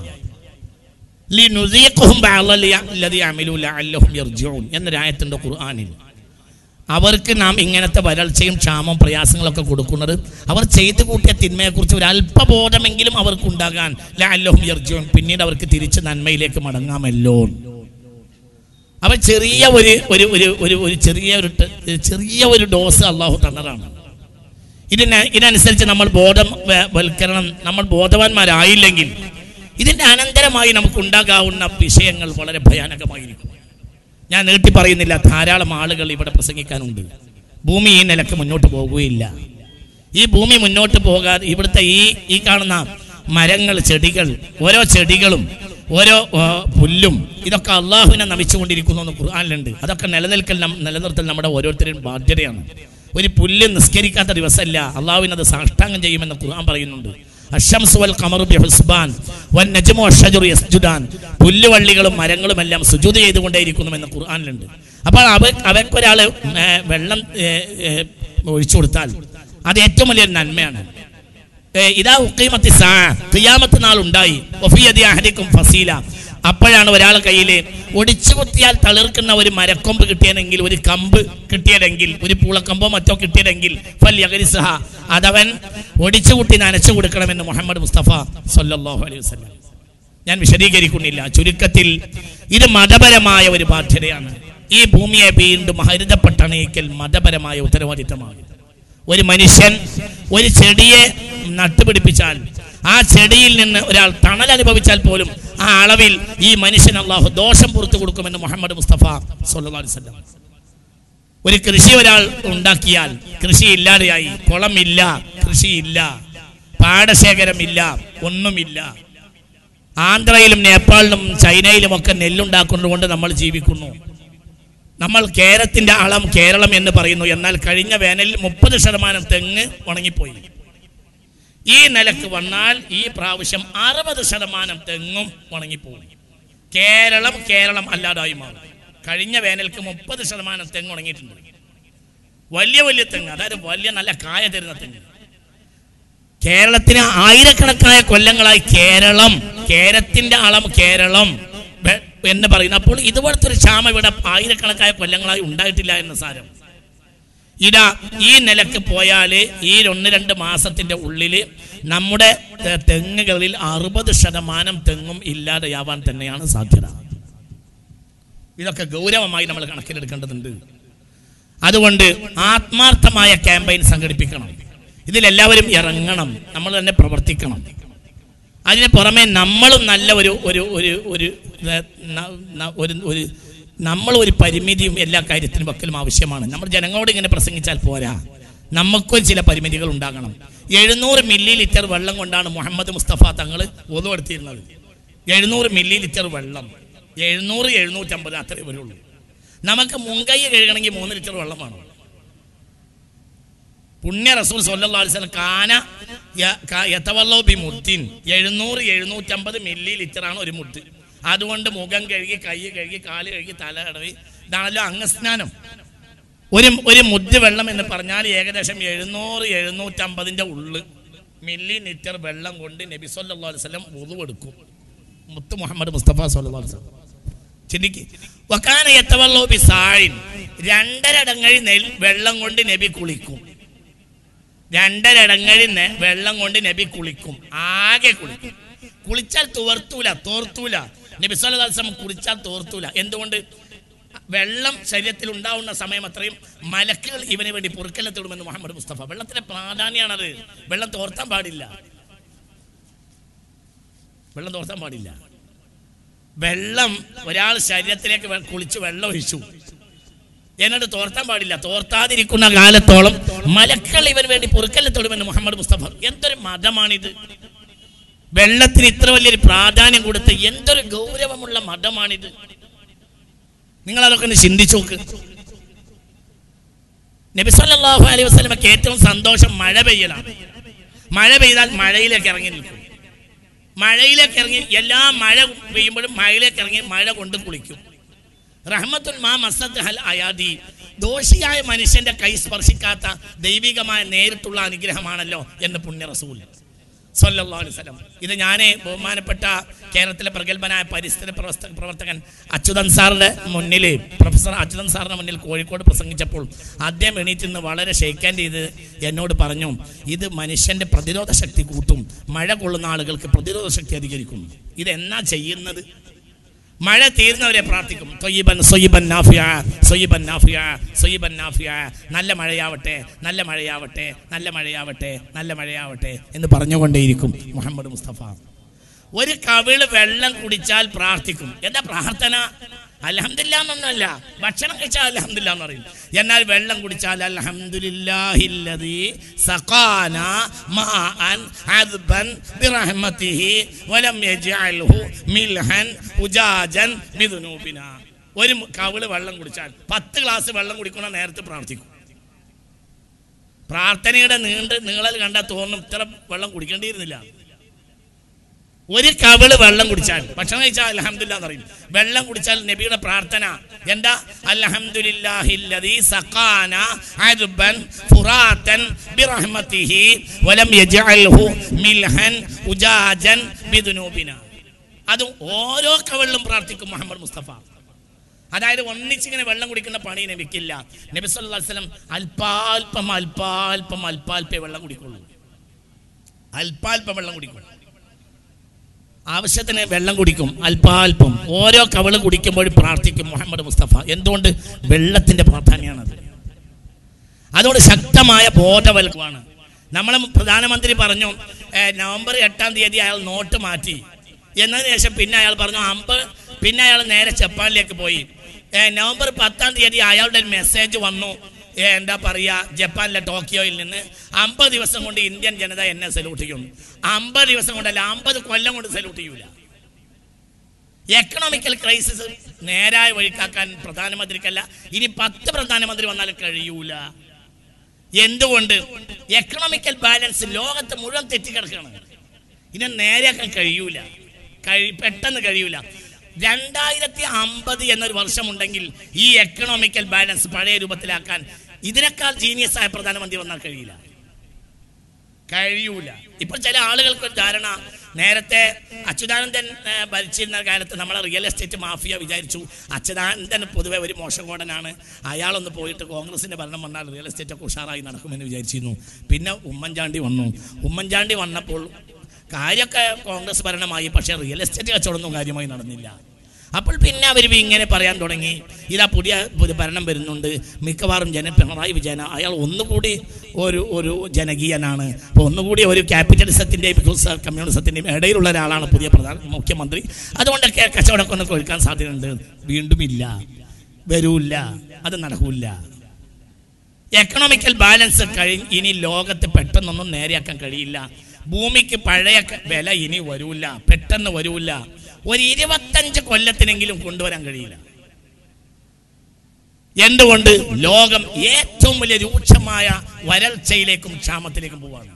എന്നൊരായത്തുണ്ട് ഖുർആനിൽ. അവർക്ക് നാം ഇങ്ങനത്തെ വരൾച്ചയും ക്ഷാമവും പ്രയാസങ്ങളൊക്കെ കൊടുക്കുന്നത് അവർ ചെയ്തു കൂട്ടിയ തിന്മയെക്കുറിച്ച് ഒരു അല്പബോധമെങ്കിലും അവർക്കുണ്ടാകാൻ ലഅല്ലഹും യർജിഊൻ, പിന്നീട് അവർക്ക് തിരിച്ച് നന്മയിലേക്ക് മടങ്ങാമല്ലോ. അവർ ചെറിയ ഒരു ഡോസ് അള്ളാഹു തന്നതാണ്. ഇതിനനുസരിച്ച് നമ്മൾ നമ്മൾ ബോധവാന്മാരായില്ലെങ്കിൽ ഇതിന്റെ അനന്തരമായി നമുക്ക് ഉണ്ടാകാവുന്ന വിഷയങ്ങൾ വളരെ ഭയാനകമായിരിക്കും. ഞാൻ നീട്ടി പറയുന്നില്ല, ധാരാളം ആളുകൾ ഇവിടെ പ്രസംഗിക്കാനുണ്ട്. ഭൂമി ഈ നിലക്ക് മുന്നോട്ട് പോകുകയില്ല. ഈ ഭൂമി മുന്നോട്ട് പോകാൻ ഇവിടുത്തെ ഈ കാണുന്ന മരങ്ങൾ, ചെടികൾ, ഓരോ ചെടികളും ഓരോ പുല്ലും ഇതൊക്കെ അള്ളാഹുവിനെ നമിച്ചുകൊണ്ടിരിക്കുന്നു എന്ന് ഖുർആനിലുണ്ട്. അതൊക്കെ നിലനിർത്തൽ നമ്മുടെ ഓരോരുത്തരും ബാധ്യതയാണ്. ഒരു പുല്ല് നിസ്കരിക്കാത്ത ദിവസമല്ല, അള്ളാഹുവിനത് സാഷ്ടാംഗം ചെയ്യുമെന്ന് ഖുർആൻ പറയുന്നുണ്ട്. അശ്ശംസു വൽ ഖമറു ബിഹുസ്ബാൻ വന്നജ്മു വശജറു യസ്ജുദാൻ, പുല്ലുവള്ളികളും മരങ്ങളും എല്ലാം സുജൂദ് ചെയ്തുകൊണ്ടേയിരിക്കുന്നു എന്ന് ഖുർആനിലുണ്ട്. അപ്പോൾ അവയ്ക്കൊരാൾ വെള്ളം ഒഴിച്ചു കൊടുത്താൽ അത് ഏറ്റവും വലിയൊരു നന്മയാണ്. ഇതാ ഉഖീമത്തി സാ, ഖിയാമത്ത് നാൾ ഉണ്ടായി. വഫീ യദി അഹദികും ഫസീല, അപ്പോഴാണ് ഒരാളെ കയ്യിൽ ഒടിച്ചു കുത്തിയാൽ തളിർക്കുന്ന ഒരു മരക്കൊമ്പ് കിട്ടിയതെങ്കിൽ, ഒരു കമ്പ് കിട്ടിയതെങ്കിൽ, ഒരു പൂളക്കമ്പോ മറ്റോ കിട്ടിയതെങ്കിൽ ഫൽയഗ്രിസ്ഹ, അതവൻ ഒടിച്ചുകുട്ടി നനച്ചു കൊടുക്കണമെന്ന് മുഹമ്മദ് മുസ്തഫ സല്ലല്ലാഹു അലൈഹി വസല്ലം. ഞാൻ വിശദീകരിക്കുന്നില്ല. ചുരുക്കത്തിൽ ഇത് മതപരമായ ഒരു ബാധ്യതയാണ്. ഈ ഭൂമിയെ വീണ്ടും ഹരിതപ്പെട്ടണയിക്കൽ മതപരമായ ഉത്തരവാദിത്തമാണ്. ഒരു മനുഷ്യൻ ഒരു ചെടിയെ നട്ടുപിടിപ്പിച്ചാൽ ആ ചെടിയിൽ നിന്ന് ഒരാൾ തണൽ അനുഭവിച്ചാൽ പോലും ആ അളവിൽ ഈ മനുഷ്യൻ അള്ളാഹു ദോഷം പുറത്തു കൊടുക്കുമെന്ന് മുഹമ്മദ് മുസ്തഫ സല്ലല്ലാഹു അലൈഹി വസല്ലം. ഒരു കൃഷി ഒരാൾ ഉണ്ടാക്കിയാൽ കൃഷി ഇല്ലാതെയായി, കുളമില്ല, കൃഷിയില്ല, പാടശേഖരമില്ല, ഒന്നുമില്ല. ആന്ധ്രയിലും നേപ്പാളിലും ചൈനയിലും ഒക്കെ നെല്ലുണ്ടാക്കുന്നത് കൊണ്ട് നമ്മൾ ജീവിക്കുന്നു. നമ്മൾ കേരളത്തിന്റെ അളം കേരളം എന്ന് പറയുന്നു. എന്നാൽ കഴിഞ്ഞ വേനലിൽ 30% തെങ്ങ് ഉണങ്ങിപ്പോയി. ഈ നിലക്ക് വന്നാൽ ഈ പ്രാവശ്യം 60% തെങ്ങും ഉണങ്ങിപ്പോകും. കേരളം അല്ലാതായി മാറും. കഴിഞ്ഞ വേനൽക്ക് 30% തെങ്ങ് ഉണങ്ങിയിട്ടുണ്ട്. വലിയ തെങ്ങ്, അതായത് വലിയ നല്ല കായ തരുന്ന തെങ്ങ്. കേരളത്തിന് ആയിരക്കണക്കായ കൊല്ലങ്ങളായി കേരളത്തിന്റെ അളം കേരളം എന്ന് പറയുന്നു. അപ്പോൾ ഇതുപോലത്തെ ഒരു ക്ഷാമം ഇവിടെ ആയിരക്കണക്കായ കൊല്ലങ്ങളായി ഉണ്ടായിട്ടില്ല എന്ന് സാരം. ഇതാ ഈ നിലക്ക് പോയാൽ ഈ 1-2 മാസത്തിന്റെ ഉള്ളിൽ നമ്മുടെ തെങ്ങുകളിൽ 60% തെങ്ങും ഇല്ലാതെയാവാൻ തന്നെയാണ് സാധ്യത. ഇതൊക്കെ ഗൗരവമായി നമ്മൾ കണക്കിലെടുക്കേണ്ടതുണ്ട്. അതുകൊണ്ട് ആത്മാർത്ഥമായ ക്യാമ്പയിൻ സംഘടിപ്പിക്കണം. ഇതിലെല്ലാവരും ഇറങ്ങണം, നമ്മൾ തന്നെ പ്രവർത്തിക്കണം. അതിന് പുറമെ നമ്മളും നല്ല ഒരു പരിമിതിയും എല്ലാ കാര്യത്തിനും വക്കലും ആവശ്യമാണ്. നമ്മൾ ജനങ്ങളോട് ഇങ്ങനെ പ്രസംഗിച്ചാൽ പോരാ, നമുക്കും ചില പരിമിതികൾ ഉണ്ടാകണം. 700 മില്ലി വെള്ളം കൊണ്ടാണ് മുഹമ്മദ് മുസ്തഫ തങ്ങൾ ഒതു എടുത്തിരുന്നത്. 700 മില്ലി വെള്ളം, 700-750 അത്രേ വരുള്ളൂ. നമുക്ക് മുൻകൈ കഴുകണമെങ്കിൽ 3 ലിറ്റർ വെള്ളം വേണം. പുണ്യ റസൂൽ സല്ലല്ലാഹു അലൈഹി വസല്ലം കാന യതവല്ലു ബി മുദ്ദിൻ, 700-750 മില്ലി ലിറ്ററാണ് ഒരു മുദ്ദ്. അതുകൊണ്ട് മുഖം കഴുകി, കൈ കഴുകി, കാല് കഴുകി, തല കടവി, ഇതാണല്ലോ അംഗസ്നാനം. ഒരു മുദ്ദ് വെള്ളം എന്ന് പറഞ്ഞാൽ ഏകദേശം 700-750 മില്ലി ലിറ്റർ വെള്ളം കൊണ്ട് നബി സല്ലല്ലാഹു അലൈഹി വസല്ലം വുളു എടുക്കും. മുത്ത് മുഹമ്മദ് മുസ്തഫ സല്ലല്ലാഹു അലൈഹി വസല്ലം. ചിന്തിക്ക്. വകാന യതവല്ലു ബി സാഇൻ, 2.5 അടങ്ങഴി വെള്ളം കൊണ്ട് നബി കുളിക്കും. 2.5 അടങ്ങഴി വെള്ളം കൊണ്ട് നബി കുളിക്കും, ആകെ കുളിക്കും. കുളിച്ചാൽ തോർത്തൂല. നബി സല്ലല്ലാഹു അലൈഹി വസല്ലം കുളിച്ചാൽ തോർത്തൂല. എന്തുകൊണ്ട്? വെള്ളം ശരീരത്തിൽ ഉണ്ടാവുന്ന സമയം അത്രയും മലക്കുകൾ ഇവന് വേണ്ടി പൊറുക്കലത്തിടുമെന്ന് മുഹമ്മദ് മുസ്തഫ. വെള്ളത്തിന്റെ പ്രാധാന്യമാണത്. വെള്ളം തോർത്താൻ പാടില്ല, വെള്ളം തോർത്താൻ പാടില്ല. വെള്ളം ഒരാൾ ശരീരത്തിലേക്ക് കുളിച്ച് വെള്ളം ഒഴിച്ചു എന്നിട്ട് തോർത്താൻ പാടില്ല. തോർത്താതിരിക്കുന്ന കാലത്തോളം മലക്കുകൾ ഇവന് വേണ്ടി പൊറുക്കലത്തിടുമെന്ന് മുഹമ്മദ് മുസ്തഫ. എന്തൊരു മതമാണിത്! വെള്ളത്തിന് ഇത്ര വലിയൊരു പ്രാധാന്യം കൊടുത്ത് എന്തൊരു ഗൗരവമുള്ള മതമാണിത്! നിങ്ങൾ അതൊക്കെ ഒന്ന് ചിന്തിച്ചു നോക്ക്. നബി സല്ലല്ലാഹു അലൈഹി വസല്ലമക്ക് ഏറ്റവും സന്തോഷം മഴ പെയ്യലാണ്. മഴ പെയ്താൽ മഴയിലേക്ക് ഇറങ്ങി നിൽക്കും. മഴയിലേക്ക് ഇറങ്ങി എല്ലാ മഴ പെയ്യുമ്പോഴും മഴയിലേക്ക് ഇറങ്ങി മഴ കൊണ്ട് കുളിക്കും. റഹ്മത്തുൽ മാ മസ്സത്ത് ഹൽ അയാദി, ദോഷിയായ മനുഷ്യന്റെ കൈ സ്പർശിക്കാത്ത ദൈവികമായ നേരിട്ടുള്ള അനുഗ്രഹമാണല്ലോ എന്ന് പുണ്യ റസൂൽ സല്ലല്ലാഹു അലൈഹി വസല്ലം. ഇത് ഞാൻ ബഹുമാനപ്പെട്ട കേരളത്തിലെ പ്രഗത്ഭനായ പരിസ്ഥിതി പ്രവർത്തകൻ അച്യുതൻ സാറിന്റെ മുന്നിൽ, പ്രൊഫസർ അച്യുതൻ സാറിന്റെ മുന്നിൽ കോഴിക്കോട് പ്രസംഗിച്ചപ്പോൾ അദ്ദേഹം എണീറ്റ് നിന്ന് വളരെ ഷെയ്ക്ക് ചെയ്ത് എന്നോട് പറഞ്ഞു, ഇത് മനുഷ്യന്റെ പ്രതിരോധ ശക്തി കൂട്ടും, മഴ കൊള്ളുന്ന ആളുകൾക്ക് പ്രതിരോധ ശക്തി അധികരിക്കും. ഇതെന്നാ ചെയ്യുന്നത്? മഴ തീർന്നവരെ പ്രാർത്ഥിക്കും. ത്വയ്യിബൻ സ്വയ്യിബൻ നാഫിയ, സ്വയ്യിബൻ നാഫിയ, സ്വയ്യിബൻ നാഫിയ, നല്ല മഴയാവട്ടെ, നല്ല മഴയാവട്ടെ, നല്ല മഴയാവട്ടെ, നല്ല മഴയാവട്ടെ എന്ന് പറഞ്ഞുകൊണ്ടേയിരിക്കും മുഹമ്മദ് മുസ്തഫ. ഒരു കവിള് വെള്ളം കുടിച്ചാൽ പ്രാർത്ഥിക്കും. എന്താ പ്രാർത്ഥന? അൽഹംദുലില്ലാ എന്നൊന്നുമല്ല, ഭക്ഷണം കഴിച്ചാൽ അൽഹംദുലില്ലാ എന്ന് പറയും. എന്നാൽ വെള്ളം കുടിച്ചാൽ അൽഹംദുലില്ലാഹില്ലദീ സഖാനാ മാഅൻ അദ്ബൻ ബിറഹ്മതിഹി വലം യജ്അൽഹു മിൽഹൻ ഉജാജൻ ബിദുനൂബിനാ. ഒരു കവിള് വെള്ളം കുടിച്ചാൽ 10 ഗ്ലാസ് വെള്ളം കുടിക്കുന്ന നേരത്തെ പ്രാർത്ഥിക്കും. പ്രാർത്ഥനയുടെ നീളൽ കണ്ടാൽ തോന്നും ഇത്ര വെള്ളം കുടിക്കേണ്ടിയിരുന്നില്ല. ഒരു കവിള് വെള്ളം കുടിച്ചാൽ, ഭക്ഷണം കഴിച്ചാൽ അൽഹംദുലില്ലാ എന്ന് പറയും. വെള്ളം കുടിച്ചാൽ നബിയുടെ പ്രാർത്ഥന എന്താ? അൽഹംദുലില്ലാഹില്ലദീ സഖാനാ അദ്ബൻ ഫുറാതൻ ബിറഹ്മതിഹി വലം യജ്അൽഹു മിൽഹൻ ഉജാജൻ ബിദുനൂബിനാ. അതും ഓരോ കവിളിലും പ്രാർത്ഥിക്കും മുഹമ്മദ് മുസ്തഫ. അതായത് ഒന്നിച്ചിങ്ങനെ വെള്ളം കുടിക്കുന്ന പണി നബിക്കില്ല. നബി സല്ലല്ലാഹു അലൈഹി വസല്ലം അല്പാൽപ്പം അല്പാൽപ്പം അല്പാൽപ്പേ വെള്ളം കുടിക്കുള്ളൂ. അല്പാൽപ്പം വെള്ളം കുടിക്കുള്ളൂ. ആവശ്യത്തിന് വെള്ളം കുടിക്കും, അല്പാൽപ്പം. ഓരോ കവിള് കുടിക്കുമ്പോഴും പ്രാർത്ഥിക്കും മുഹമ്മദ് മുസ്തഫ. എന്തുകൊണ്ട്? വെള്ളത്തിന്റെ പ്രാധാന്യമാണത്. അതുകൊണ്ട് ശക്തമായ ബോധവൽക്കരണമാണ്. നമ്മളെ പ്രധാനമന്ത്രി പറഞ്ഞു നവംബർ 8-ാം തീയതി അയാൾ നോട്ട് മാറ്റി എന്നതിന് ശേഷം പിന്നെ അയാൾ പറഞ്ഞു പിന്നെ അയാൾ നേരെ ജപ്പാനിലേക്ക് പോയി. നവംബർ 10-ാം തീയതി അയാളുടെ ഒരു മെസ്സേജ് വന്നു, എന്താ പറയുക, ജപ്പാനിലെ ടോക്കിയോയിൽ നിന്ന് 50 ദിവസം കൊണ്ട് ഇന്ത്യൻ ജനത എന്നെ സല്യൂട്ട് ചെയ്യും. 50 ദിവസം കൊണ്ടല്ല, 50 കൊല്ലം കൊണ്ട് സല്യൂട്ട് ചെയ്യൂല. എക്കണോമിക്കൽ ക്രൈസിസ് നേരായ വഴിക്കാക്കാൻ പ്രധാനമന്ത്രിക്കല്ല, ഇനി 10 പ്രധാനമന്ത്രി വന്നാലും കഴിയൂല. എന്തുകൊണ്ട്? എക്കണോമിക്കൽ ബാലൻസ് ലോകത്ത് മുഴുവൻ തെറ്റിക്കിടക്കുകയാണ്. ഇനി നേരെയാക്കാൻ കഴിയൂല, പെട്ടെന്ന് കഴിയൂല. 2050 എന്നൊരു വർഷമുണ്ടെങ്കിൽ ഈ എക്കണോമിക്കൽ ബാലൻസ് പഴയ രൂപത്തിലാക്കാൻ ഇതിനേക്കാൾ ജീനിയസ് ആയ പ്രധാനമന്ത്രി വന്നാൽ കഴിയൂല. ഇപ്പോൾ ചില ആളുകൾക്ക് ധാരണ, നേരത്തെ അച്യുതാനന്ദൻ ഭരിച്ചിരുന്ന കാലത്ത് നമ്മളെ റിയൽ എസ്റ്റേറ്റ് മാഫിയ വിചാരിച്ചു അച്യുതാനന്ദൻ പൊതുവെ ഒരു മോശകോടനാണ്, അയാളൊന്ന് പോയിട്ട് കോൺഗ്രസിന്റെ ഭരണം വന്നാൽ റിയൽ എസ്റ്റേറ്റ് ഒക്കെ ഉഷാറായി നടക്കുമെന്ന് വിചാരിച്ചിരുന്നു. പിന്നെ ഉമ്മൻചാണ്ടി വന്നു. ഉമ്മൻചാണ്ടി വന്നപ്പോൾ കാര്യമൊക്കെ കോൺഗ്രസ് ഭരണമായി, പക്ഷേ റിയൽ എസ്റ്റേറ്റ് കച്ചവടമൊന്നും കാര്യമായി നടന്നില്ല. അപ്പോൾ പിന്നെ അവർ ഇങ്ങനെ പറയാൻ തുടങ്ങി, ഇതാ പുതിയ ഭരണം വരുന്നുണ്ട്, മിക്കവാറും പിണറായി വിജയൻ അയാൾ ഒന്നുകൂടി ഒരു ജനകീയനാണ്, അപ്പോൾ ഒന്നുകൂടി ഒരു ക്യാപിറ്റലിസത്തിൻ്റെയും കമ്മ്യൂണിസത്തിൻ്റെയും ഇടയിലുള്ള ഒരാളാണ് പുതിയ മുഖ്യമന്ത്രി, അതുകൊണ്ടൊക്കെ കച്ചവടമൊക്കെ ഒന്ന് കൊഴുക്കാൻ സാധ്യതയുണ്ട്. വീണ്ടും ഇല്ല, വരൂല്ല, അത് നടക്കൂല. എക്കണോമിക്കൽ ബാലൻസ് ഇനി ലോകത്ത് പെട്ടെന്നൊന്നും നേരെയാക്കാൻ കഴിയില്ല. ഭൂമിക്ക് പഴയ വില ഇനി വരൂല, പെട്ടെന്ന് വരൂല. ഒരു 25 കൊല്ലത്തിനെങ്കിലും കൊണ്ടുവരാൻ കഴിയില്ല. എന്തുകൊണ്ട്? ലോകം ഏറ്റവും വലിയ രൂക്ഷമായ വരൾച്ചയിലേക്കും ക്ഷാമത്തിലേക്കും പോവാണ്.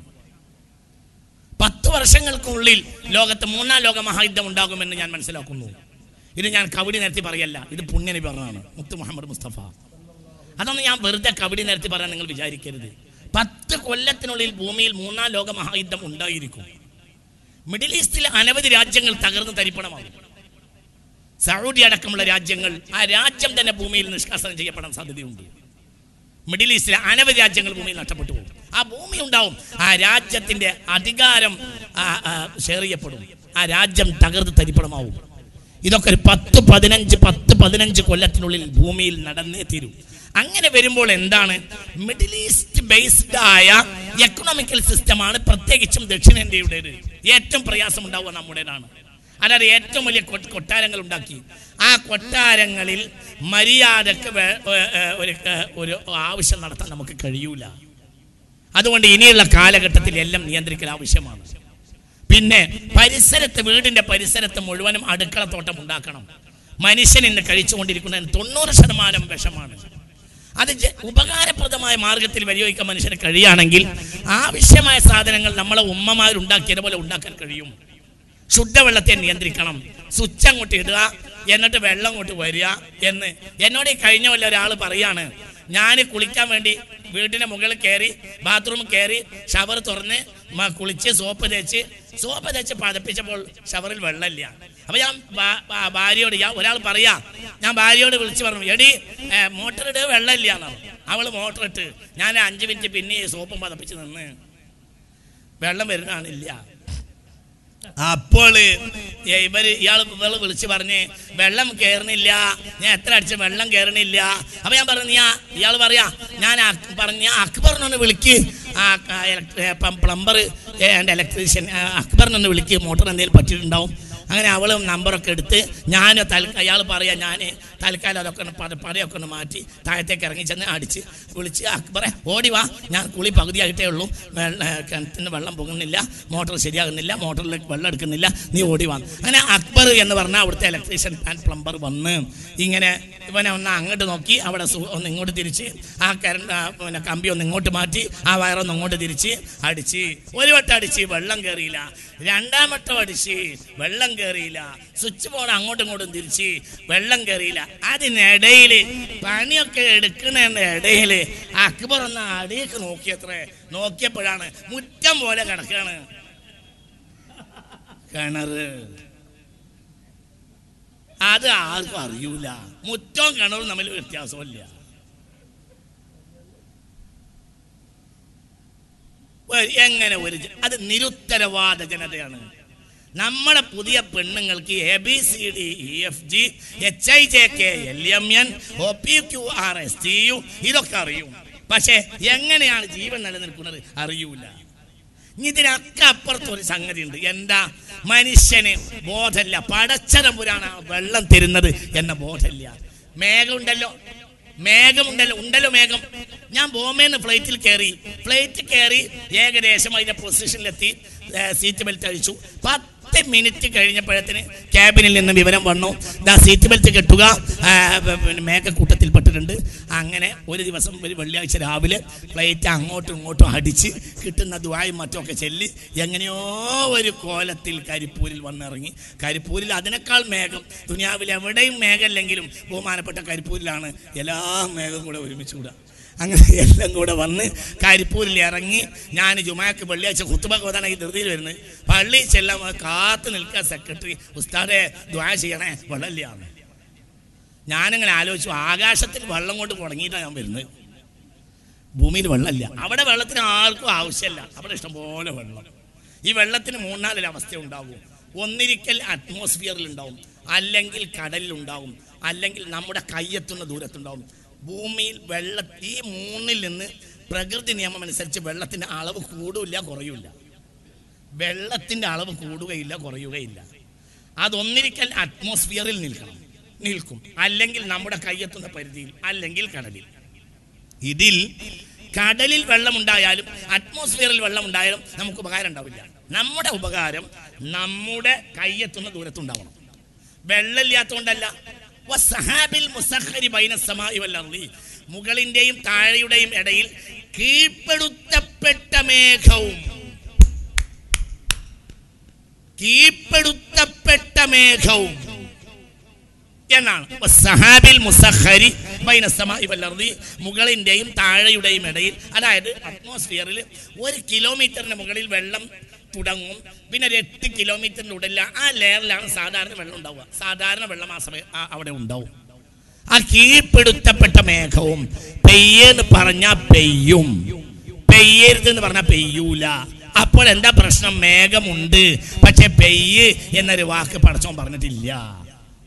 10 വർഷങ്ങൾക്കുള്ളിൽ ലോകത്ത് 3-ാം ലോക മഹായുദ്ധം ഉണ്ടാകുമെന്ന് ഞാൻ മനസ്സിലാക്കുന്നു. ഇത് ഞാൻ കവിടി നിരത്തി പറയല്ല, ഇത് പുണ്യനബി പറഞ്ഞതാണ്, മുത്ത് മുഹമ്മദ് മുസ്തഫ. അതൊന്നും ഞാൻ വെറുതെ കവിടി നിരത്തി പറയാൻ നിങ്ങൾ വിചാരിക്കരുത്. 10 കൊല്ലത്തിനുള്ളിൽ ഭൂമിയിൽ 3-ാം ലോക മഹായുദ്ധം ഉണ്ടായിരിക്കും. മിഡിൽ ഈസ്റ്റിലെ അനവധി രാജ്യങ്ങൾ തകർന്ന് തരിപ്പണമാകും. സൗദി അടക്കമുള്ള രാജ്യങ്ങൾ, ആ രാജ്യം തന്നെ ഭൂമിയിൽ നിഷ്കാസനം ചെയ്യപ്പെടാൻ സാധ്യതയുണ്ട്. മിഡിൽ ഈസ്റ്റിലെ അനവധി രാജ്യങ്ങൾ ഭൂമിയിൽ നഷ്ടപ്പെട്ടു പോകും. ആ ഭൂമി ഉണ്ടാവും, ആ രാജ്യത്തിന്റെ അധികാരം ഷെയർ ചെയ്യപ്പെടും, ആ രാജ്യം തകർന്ന് തരിപ്പണമാവും. ഇതൊക്കെ ഒരു 10-15 കൊല്ലത്തിനുള്ളിൽ ഭൂമിയിൽ നടന്നേ തീരൂ. അങ്ങനെ വരുമ്പോൾ എന്താണ്, മിഡിൽ ഈസ്റ്റ് ബേസ്ഡ് ആയ എക്കണോമിക്കൽ സിസ്റ്റമാണ് പ്രത്യേകിച്ചും ദക്ഷിണേന്ത്യയുടേത്. ഏറ്റവും പ്രയാസം ഉണ്ടാവുക നമ്മുടേതാണ്. അതായത് ഏറ്റവും വലിയ കൊട്ടാരങ്ങൾ ഉണ്ടാക്കി ആ കൊട്ടാരങ്ങളിൽ മര്യാദക്ക് ഒരു ആവശ്യം നടത്താൻ നമുക്ക് കഴിയൂല. അതുകൊണ്ട് ഇനിയുള്ള കാലഘട്ടത്തിൽ എല്ലാം നിയന്ത്രിക്കൽ ആവശ്യമാണ്. പിന്നെ വീടിന്റെ പരിസരത്ത് മുഴുവനും അടുക്കളത്തോട്ടം ഉണ്ടാക്കണം. മനുഷ്യൻ ഇന്ന് കഴിച്ചുകൊണ്ടിരിക്കുന്നതിന് 90% വിഷമാണ്. അത് ഉപകാരപ്രദമായ മാർഗത്തിൽ വിനിയോഗിക്കാൻ മനുഷ്യന് കഴിയുകയാണെങ്കിൽ ആവശ്യമായ സാധനങ്ങൾ നമ്മളെ ഉമ്മമാരുണ്ടാക്കിയതുപോലെ ഉണ്ടാക്കാൻ കഴിയും. ശുദ്ധവെള്ളത്തെ നിയന്ത്രിക്കണം. സ്വിച്ച് അങ്ങോട്ട് ഇടുക, എന്നിട്ട് വെള്ളം അങ്ങോട്ട് വരിക എന്ന്. എന്നോട് കഴിഞ്ഞ വല്ല ഒരാൾ പറയാണ്, ഞാൻ കുളിക്കാൻ വേണ്ടി വീടിന്റെ മുകളിൽ കയറി ബാത്റൂമിൽ കയറി ഷവർ തുറന്ന് കുളിച്ച് സോപ്പ് തേച്ച് പതപ്പിച്ചപ്പോൾ ഷവറിൽ വെള്ളമില്ല. അപ്പൊ ഞാൻ ഭാര്യയോട് ഒരാൾ പറയാ, ഞാൻ ഭാര്യയോട് വിളിച്ച് പറഞ്ഞു, എടി മോട്ടർ ഇട്ട് വെള്ളമില്ല എന്നാണ്. അവള് മോട്ടർ ഇട്ട് ഞാൻ 5 മിനിറ്റ് പിന്നെ സോപ്പും പതപ്പിച്ച് നിന്ന് വെള്ളം വരുന്നതാണില്ല. അപ്പോൾ ഇയാൾ വിളിച്ച് പറഞ്ഞ് വെള്ളം കയറണില്ല, ഞാൻ എത്ര അടിച്ച വെള്ളം കയറണില്ല. അപ്പൊ ഞാൻ പറഞ്ഞു, ഇയാൾ പറയാ, ഞാൻ പറഞ്ഞ അക്ബറിനൊന്ന് വിളിക്ക്, പ്ലംബർ ആൻഡ് ഇലക്ട്രീഷ്യൻ അക്ബറിനൊന്ന് വിളിക്ക്, മോട്ടർ എന്തെങ്കിലും പറ്റിയിട്ടുണ്ടാവും. അങ്ങനെ അവളും നമ്പറൊക്കെ എടുത്ത് അയാൾ പറയാ, ഞാൻ തൽക്കാലം അതൊക്കെ പടയൊക്കെ ഒന്ന് മാറ്റി താഴത്തേക്ക് ഇറങ്ങി ചെന്ന് അടിച്ച് വിളിച്ച് അക്ബറെ ഓടി വാ, ഞാൻ കുളി പകുതിയായിട്ടേ ഉള്ളൂ, കിണറ്റിന് വെള്ളം പോകുന്നില്ല, മോട്ടർ ശരിയാകുന്നില്ല, മോട്ടറിലേക്ക് വെള്ളം എടുക്കുന്നില്ല, നീ ഓടി വാ. അങ്ങനെ അക്ബർ എന്ന് പറഞ്ഞാൽ അവിടുത്തെ ഇലക്ട്രീഷ്യൻ ആൻഡ് പ്ലംബർ വന്ന് ഇങ്ങനെ ഇവനെ ഒന്ന് അങ്ങോട്ട് നോക്കി, അവിടെ ഒന്ന് ഇങ്ങോട്ട് തിരിച്ച് ആ പിന്നെ കമ്പി ഒന്ന് ഇങ്ങോട്ട് മാറ്റി ആ വയറൊന്ന് ഇങ്ങോട്ട് തിരിച്ച് അടിച്ച്. ഒരു വട്ടം അടിച്ച് വെള്ളം കയറിയില്ല, 2ാം വട്ടം അടിച്ച് വെള്ളം കയറിയില്ല, സ്വിച്ച് ബോർഡ് അങ്ങോട്ടും ഇങ്ങോട്ടും തിരിച്ച് വെള്ളം കയറിയില്ല. അതിനിടയിൽ പണിയൊക്കെ എടുക്കുന്നതിന്റെ ഇടയിൽ അക്ബർ ഒന്ന് അടിയൊക്കെ നോക്കിയപ്പോഴാണ് മുറ്റം പോലെ കിടക്കാണ് കിണറ്. അത് ആർക്കും അറിയൂല. മുറ്റവും കിണറും തമ്മിൽ വ്യത്യാസമില്ല. എങ്ങനെ അത് നിരുത്തരവാദ ജനതയാണ്. നമ്മുടെ പുതിയ പെണ്ണുങ്ങൾക്ക് ABCDEFG HIJK LMN OPQRSTU ഇതൊക്കെ അറിയും. പക്ഷെ എങ്ങനെയാണ് ജീവൻ നിലനിൽക്കുന്നത് അറിയൂല. ഇതിനൊക്കെ അപ്പുറത്തൊരു സംഗതി ഉണ്ട്. എന്താ? മനുഷ്യന് ബോധമില്ല. പടച്ചതമ്പുരാണ് വെള്ളം തരുന്നത് എന്ന ബോധമില്ല. മേഘമുണ്ടല്ലോ മേഘം. ഞാൻ ബോംബെന്ന് ഫ്ലൈറ്റ് കയറി ഏകദേശം അതിന്റെ പൊസിഷനിലെത്തി, സീറ്റ് ബെൽറ്റ് അഴിച്ചു. 10 മിനിറ്റ് കഴിഞ്ഞപ്പോഴത്തിന് ക്യാബിനിൽ നിന്ന് വിവരം വന്നു, സീറ്റ് ബെൽറ്റ് കെട്ടുക, മേഘക്കൂട്ടത്തിൽപ്പെട്ടിട്ടുണ്ട്. അങ്ങനെ ഒരു ദിവസം ഒരു വെള്ളിയാഴ്ച രാവിലെ ഫ്ലൈറ്റ് അങ്ങോട്ടും ഇങ്ങോട്ടും അടിച്ച് കിട്ടുന്ന ദുആയും മറ്റൊക്കെ ചൊല്ലി എങ്ങനെയോ ഒരു കോലത്തിൽ കരിപ്പൂരിൽ വന്നിറങ്ങി. കരിപ്പൂരിൽ അതിനേക്കാൾ മേഘം, ദുനിയാവിൽ എവിടെയും മേഘമില്ലെങ്കിലും ബഹുമാനപ്പെട്ട കരിപ്പൂരിലാണ് എല്ലാ മേഘം കൂടെ ഒരുമിച്ച് കൂടാ. അങ്ങനെ എല്ലാം കൂടെ വന്ന് കരിപ്പൂരിൽ ഇറങ്ങി. ഞാൻ ജുമാക്ക് വെള്ളിയാഴ്ച ഖുത്ബ ഓതാൻ ഈ ധൃതിയിൽ വരുന്നത്. പള്ളി ചെല്ലാൻ കാത്തു നിൽക്കുക സെക്രട്ടറി, ഉസ്താദെ ദുആ ചെയ്യണേ, വെള്ളമില്ല. ഞാനിങ്ങനെ ആലോചിച്ചു, ആകാശത്തിൽ വെള്ളം കൊണ്ട് തുടങ്ങിയിട്ടാണ് ഞാൻ വരുന്നത്, ഭൂമിയിൽ വെള്ളമില്ല. അവിടെ വെള്ളത്തിന് ആർക്കും ആവശ്യമില്ല, അവിടെ ഇഷ്ടംപോലെ വെള്ളം. ഈ വെള്ളത്തിന് 3-4 അവസ്ഥ ഉണ്ടാവും. ഒന്നിരിക്കൽ അറ്റ്മോസ്ഫിയറിൽ ഉണ്ടാവും, അല്ലെങ്കിൽ കടലിലുണ്ടാവും, അല്ലെങ്കിൽ നമ്മുടെ കയ്യെത്തുന്ന ദൂരത്തുണ്ടാവും. ഭൂമിയിൽ ഈ 3-ൽ നിന്ന് പ്രകൃതി നിയമം അനുസരിച്ച് വെള്ളത്തിൻ്റെ അളവ് കൂടുകയില്ല, കുറയില്ല. വെള്ളത്തിൻ്റെ അളവ് കൂടുകയില്ല, കുറയുകയില്ല. അതൊന്നിരിക്കൽ അറ്റ്മോസ്ഫിയറിൽ നിൽക്കും, അല്ലെങ്കിൽ നമ്മുടെ കയ്യെത്തുന്ന പരിധിയിൽ, അല്ലെങ്കിൽ കടലിൽ. ഇതിൽ കടലിൽ വെള്ളമുണ്ടായാലും അറ്റ്മോസ്ഫിയറിൽ വെള്ളമുണ്ടായാലും നമുക്ക് ഉപകാരം ഉണ്ടാവില്ല. നമ്മുടെ ഉപകാരം നമ്മുടെ കയ്യെത്തുന്ന ദൂരത്തുണ്ടാവണം. വെള്ളമില്ലാത്തതുകൊണ്ടല്ല. മുകളിന്റെയും താഴെയുടെയും ഇടയിൽ കീഴ്പ്പെടുത്തപ്പെട്ട മേഘവും എന്നാണ്. മുകളിന്റെയും താഴെയുടെയും ഇടയിൽ, അതായത് അറ്റ്മോസ്ഫിയറിൽ 1 കിലോമീറ്ററിന് മുകളിൽ വെള്ളം തുടങ്ങും, പിന്നെ 8 കിലോമീറ്ററിൻ്റെ ഉള്ളിൽ ആ ലെയറിലാണ് സാധാരണ വെള്ളം ഉണ്ടാവുക. സാധാരണ വെള്ളം ആ സമയം അവിടെ ഉണ്ടാവും. ആ കീഴ്പ്പെടുത്തപ്പെട്ട മേഘവും പെയ്യെന്ന് പറഞ്ഞാൽ പെയ്യും, പെയ്യരുതെന്ന് പറഞ്ഞാൽ പെയ്യൂല. അപ്പോൾ എന്താ പ്രശ്നം? മേഘമുണ്ട്, പക്ഷെ പെയ്യ് എന്നൊരു വാക്ക് പടച്ചോൻ പറഞ്ഞിട്ടില്ല.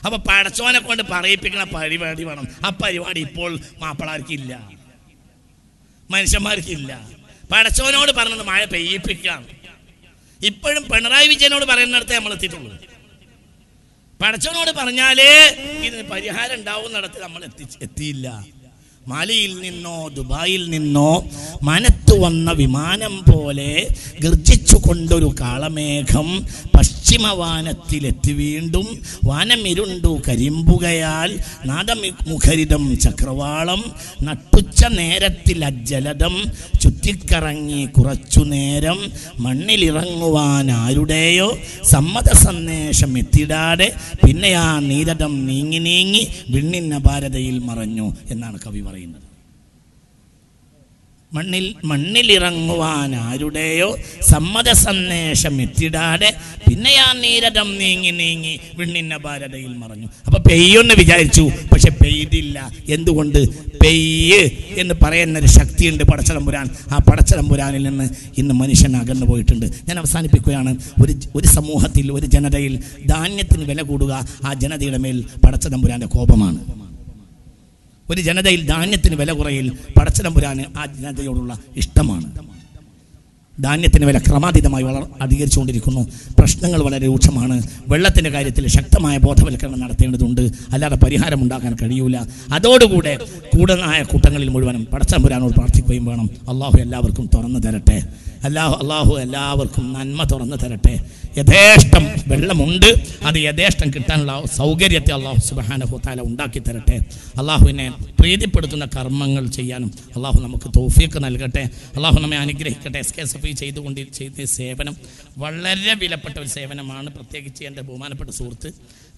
അപ്പൊ പടച്ചോനെ കൊണ്ട് പറയിപ്പിക്കുന്ന പരിപാടി വേണം. ആ പരിപാടി ഇപ്പോൾ മാപ്പിളാർക്കില്ല, മനുഷ്യന്മാർക്കില്ല. പടച്ചോനോട് പറഞ്ഞത് മഴ പെയ്യിപ്പിക്കാം. ഇപ്പോഴും പിണറായി വിജയനോട് പറയുന്നിടത്ത് നമ്മൾ എത്തിയിട്ടുള്ളൂ. പടച്ചോനോട് പറഞ്ഞാലേ ഇതിന് പരിഹാരം ഉണ്ടാവുന്നിടത്ത് നമ്മൾ എത്തിയില്ല. മാലിയിൽ നിന്നോ ദുബായിൽ നിന്നോ മനത്തു വന്ന വിമാനം പോലെ ഗർജിച്ചു കൊണ്ടൊരു കാളമേഘം പശ്ചിമവാനത്തിലെത്തി വീണ്ടും വാനമിരുണ്ടു കരിമ്പുകയാൽ നാദമുഖരിതം ചക്രവാളം നട്ടുച്ച നേരത്തിൽ അജ്ജലതം ചുറ്റിക്കറങ്ങി കുറച്ചു നേരം മണ്ണിലിറങ്ങുവാൻ ആരുടെയോ സമ്മത സന്ദേശം എത്തിടാതെ പിന്നെ ആ നീരതം നീങ്ങി നീങ്ങി വിണ്ണിന്ന ഭാരതയിൽ മറഞ്ഞു എന്നാണ് കവി പറയുന്നത്. മണ്ണിലിറങ്ങുവാൻ ആരുടെയോ സമ്മത സന്ദേശം എത്തിടാതെ പിന്നെ ആ നീരതം നീങ്ങി നീങ്ങി വിണ്ണിന്ന ഭാരതയിൽ മറഞ്ഞു. അപ്പൊ പെയ്യൊന്ന് വിചാരിച്ചു, പക്ഷെ പെയ്തില്ല. എന്തുകൊണ്ട്? പെയ്യ് എന്ന് പറയുന്നൊരു ശക്തിയുണ്ട് പടച്ചതമ്പുരാൻ. ആ പടച്ചതമ്പുരാനിൽ നിന്ന് ഇന്ന് മനുഷ്യൻ അകന്നു പോയിട്ടുണ്ട്. ഞാൻ അവസാനിപ്പിക്കുകയാണ്. ഒരു സമൂഹത്തിൽ, ഒരു ജനതയിൽ ധാന്യത്തിന് വില കൂടുക ആ ജനതയുടെ മേൽ പടച്ചതമ്പുരാന്റെ കോപമാണ്. ഒരു ജനതയിൽ ധാന്യത്തിന് വില കുറയിൽ പടച്ചതമ്പുരാന് ആ ജനതയോടുള്ള ഇഷ്ടമാണ്. ധാന്യത്തിന് വില ക്രമാതീതമായി അധികരിച്ചുകൊണ്ടിരിക്കുന്നു. പ്രശ്നങ്ങൾ വളരെ രൂക്ഷമാണ്. വെള്ളത്തിൻ്റെ കാര്യത്തിൽ ശക്തമായ ബോധവൽക്കരണം നടത്തേണ്ടതുണ്ട്. അല്ലാതെ പരിഹാരം ഉണ്ടാക്കാൻ കഴിയൂല. അതോടുകൂടെ കൂടുതലായ കൂട്ടങ്ങളിൽ മുഴുവനും പടച്ചതമ്പുരാനോട് പ്രാർത്ഥിക്കുകയും വേണം. അള്ളാഹു എല്ലാവർക്കും തുറന്നു തരട്ടെ. അള്ളാഹു എല്ലാവർക്കും നന്മ തുറന്നു തരട്ടെ. യഥേഷ്ടം വെള്ളമുണ്ട്, അത് യഥേഷ്ടം കിട്ടാനുള്ള സൗകര്യത്തെ അള്ളാഹു സുബ്ഹാനഹു വ തആല ഉണ്ടാക്കി തരട്ടെ. അള്ളാഹുവിനെ പ്രീതിപ്പെടുത്തുന്ന കർമ്മങ്ങൾ ചെയ്യാനും അള്ളാഹു നമുക്ക് തൗഫീഖ് നൽകട്ടെ. അള്ളാഹു നമ്മെ അനുഗ്രഹിക്കട്ടെ. SKSF ചെയ്ത സേവനം വളരെ വിലപ്പെട്ട ഒരു സേവനമാണ്. പ്രത്യേകിച്ച് എൻ്റെ ബഹുമാനപ്പെട്ട സുഹൃത്ത്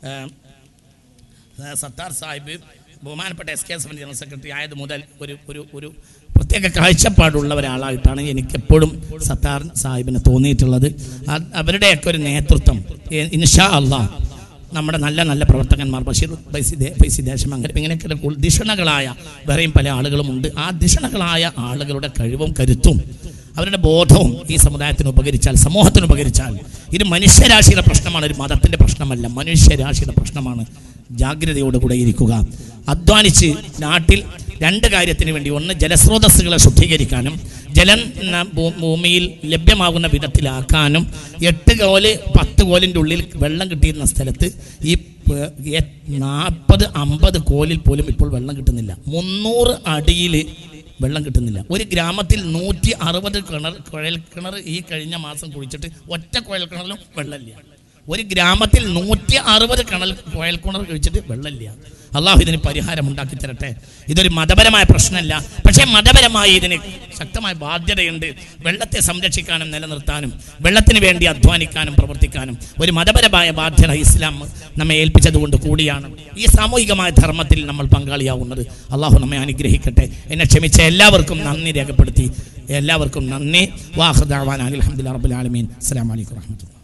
സത്താർ സാഹിബ് ബഹുമാനപ്പെട്ട SKSF ജനറൽ സെക്രട്ടറി ആയത് മുതൽ ഒരു പ്രത്യേക കാഴ്ചപ്പാടുള്ള ഒരാളായിട്ടാണ് എനിക്കെപ്പോഴും സത്താർ സാഹിബിന് തോന്നിയിട്ടുള്ളത്. അവരുടെയൊക്കെ ഒരു നേതൃത്വം ഇൻഷാ അള്ളാഹ് നമ്മുടെ നല്ല നല്ല പ്രവർത്തകന്മാർ ബഷീർ ഫൈസി ദേശമംഗലം ഇങ്ങനെയൊക്കെ ദിഷണകളായ വേറെയും പല ആളുകളുമുണ്ട്. ആ ദിഷണകളായ ആളുകളുടെ കഴിവും കരുത്തും അവരുടെ ബോധവും ഈ സമുദായത്തിന് ഉപകരിച്ചാൽ, സമൂഹത്തിന് ഉപകരിച്ചാൽ, ഇത് മനുഷ്യരാശിയുടെ പ്രശ്നമാണ്, ഒരു മതത്തിൻ്റെ പ്രശ്നമല്ല, മനുഷ്യരാശിയുടെ പ്രശ്നമാണ്. ജാഗ്രതയോടുകൂടെ ഇരിക്കുക. അധ്വാനിച്ച് നാട്ടിൽ രണ്ട് കാര്യത്തിന് വേണ്ടി, ഒന്ന് ജലസ്രോതസ്സുകളെ ശുദ്ധീകരിക്കാനും ജലം ഭൂമിയിൽ ലഭ്യമാകുന്ന വിധത്തിലാക്കാനും 8 കോല് 10 കോലിൻ്റെ ഉള്ളിൽ വെള്ളം കിട്ടിയിരുന്ന സ്ഥലത്ത് ഈ 40-50 കോലിൽ പോലും ഇപ്പോൾ വെള്ളം കിട്ടുന്നില്ല. 300 അടിയിൽ വെള്ളം കിട്ടുന്നില്ല. ഒരു ഗ്രാമത്തിൽ 160 കുഴൽ കിണർ ഈ കഴിഞ്ഞ മാസം കുഴിച്ചിട്ട് ഒറ്റ കുഴൽ കിണറിലും വെള്ളമില്ല. ഒരു ഗ്രാമത്തിൽ 160 കുഴൽ കിണർ കുഴിച്ചിട്ട് വെള്ളമില്ല. അള്ളാഹു ഇതിന് പരിഹാരം ഉണ്ടാക്കി തരട്ടെ. ഇതൊരു മതപരമായ പ്രശ്നമല്ല, പക്ഷേ മതപരമായി ഇതിന് ശക്തമായ ബാധ്യതയുണ്ട്. വെള്ളത്തെ സംരക്ഷിക്കാനും നിലനിർത്താനും വെള്ളത്തിന് വേണ്ടി അധ്വാനിക്കാനും പ്രവർത്തിക്കാനും ഒരു മതപരമായ ബാധ്യത ഇസ്ലാം നമ്മെ ഏൽപ്പിച്ചതുകൊണ്ട് കൂടിയാണ് ഈ സാമൂഹികമായ ധർമ്മത്തിൽ നമ്മൾ പങ്കാളിയാവുന്നത്. അള്ളാഹു നമ്മെ അനുഗ്രഹിക്കട്ടെ. എന്നെ ക്ഷമിച്ച എല്ലാവർക്കും നന്ദി രേഖപ്പെടുത്തി എല്ലാവർക്കും നന്ദി. വാഖിർ ദഅ്വാനാ അൽഹംദുലില്ലാഹി റബ്ബിൽ ആലമീൻ. അസ്സലാമു അലൈക്കും വറഹ്മത്തുള്ളാഹി.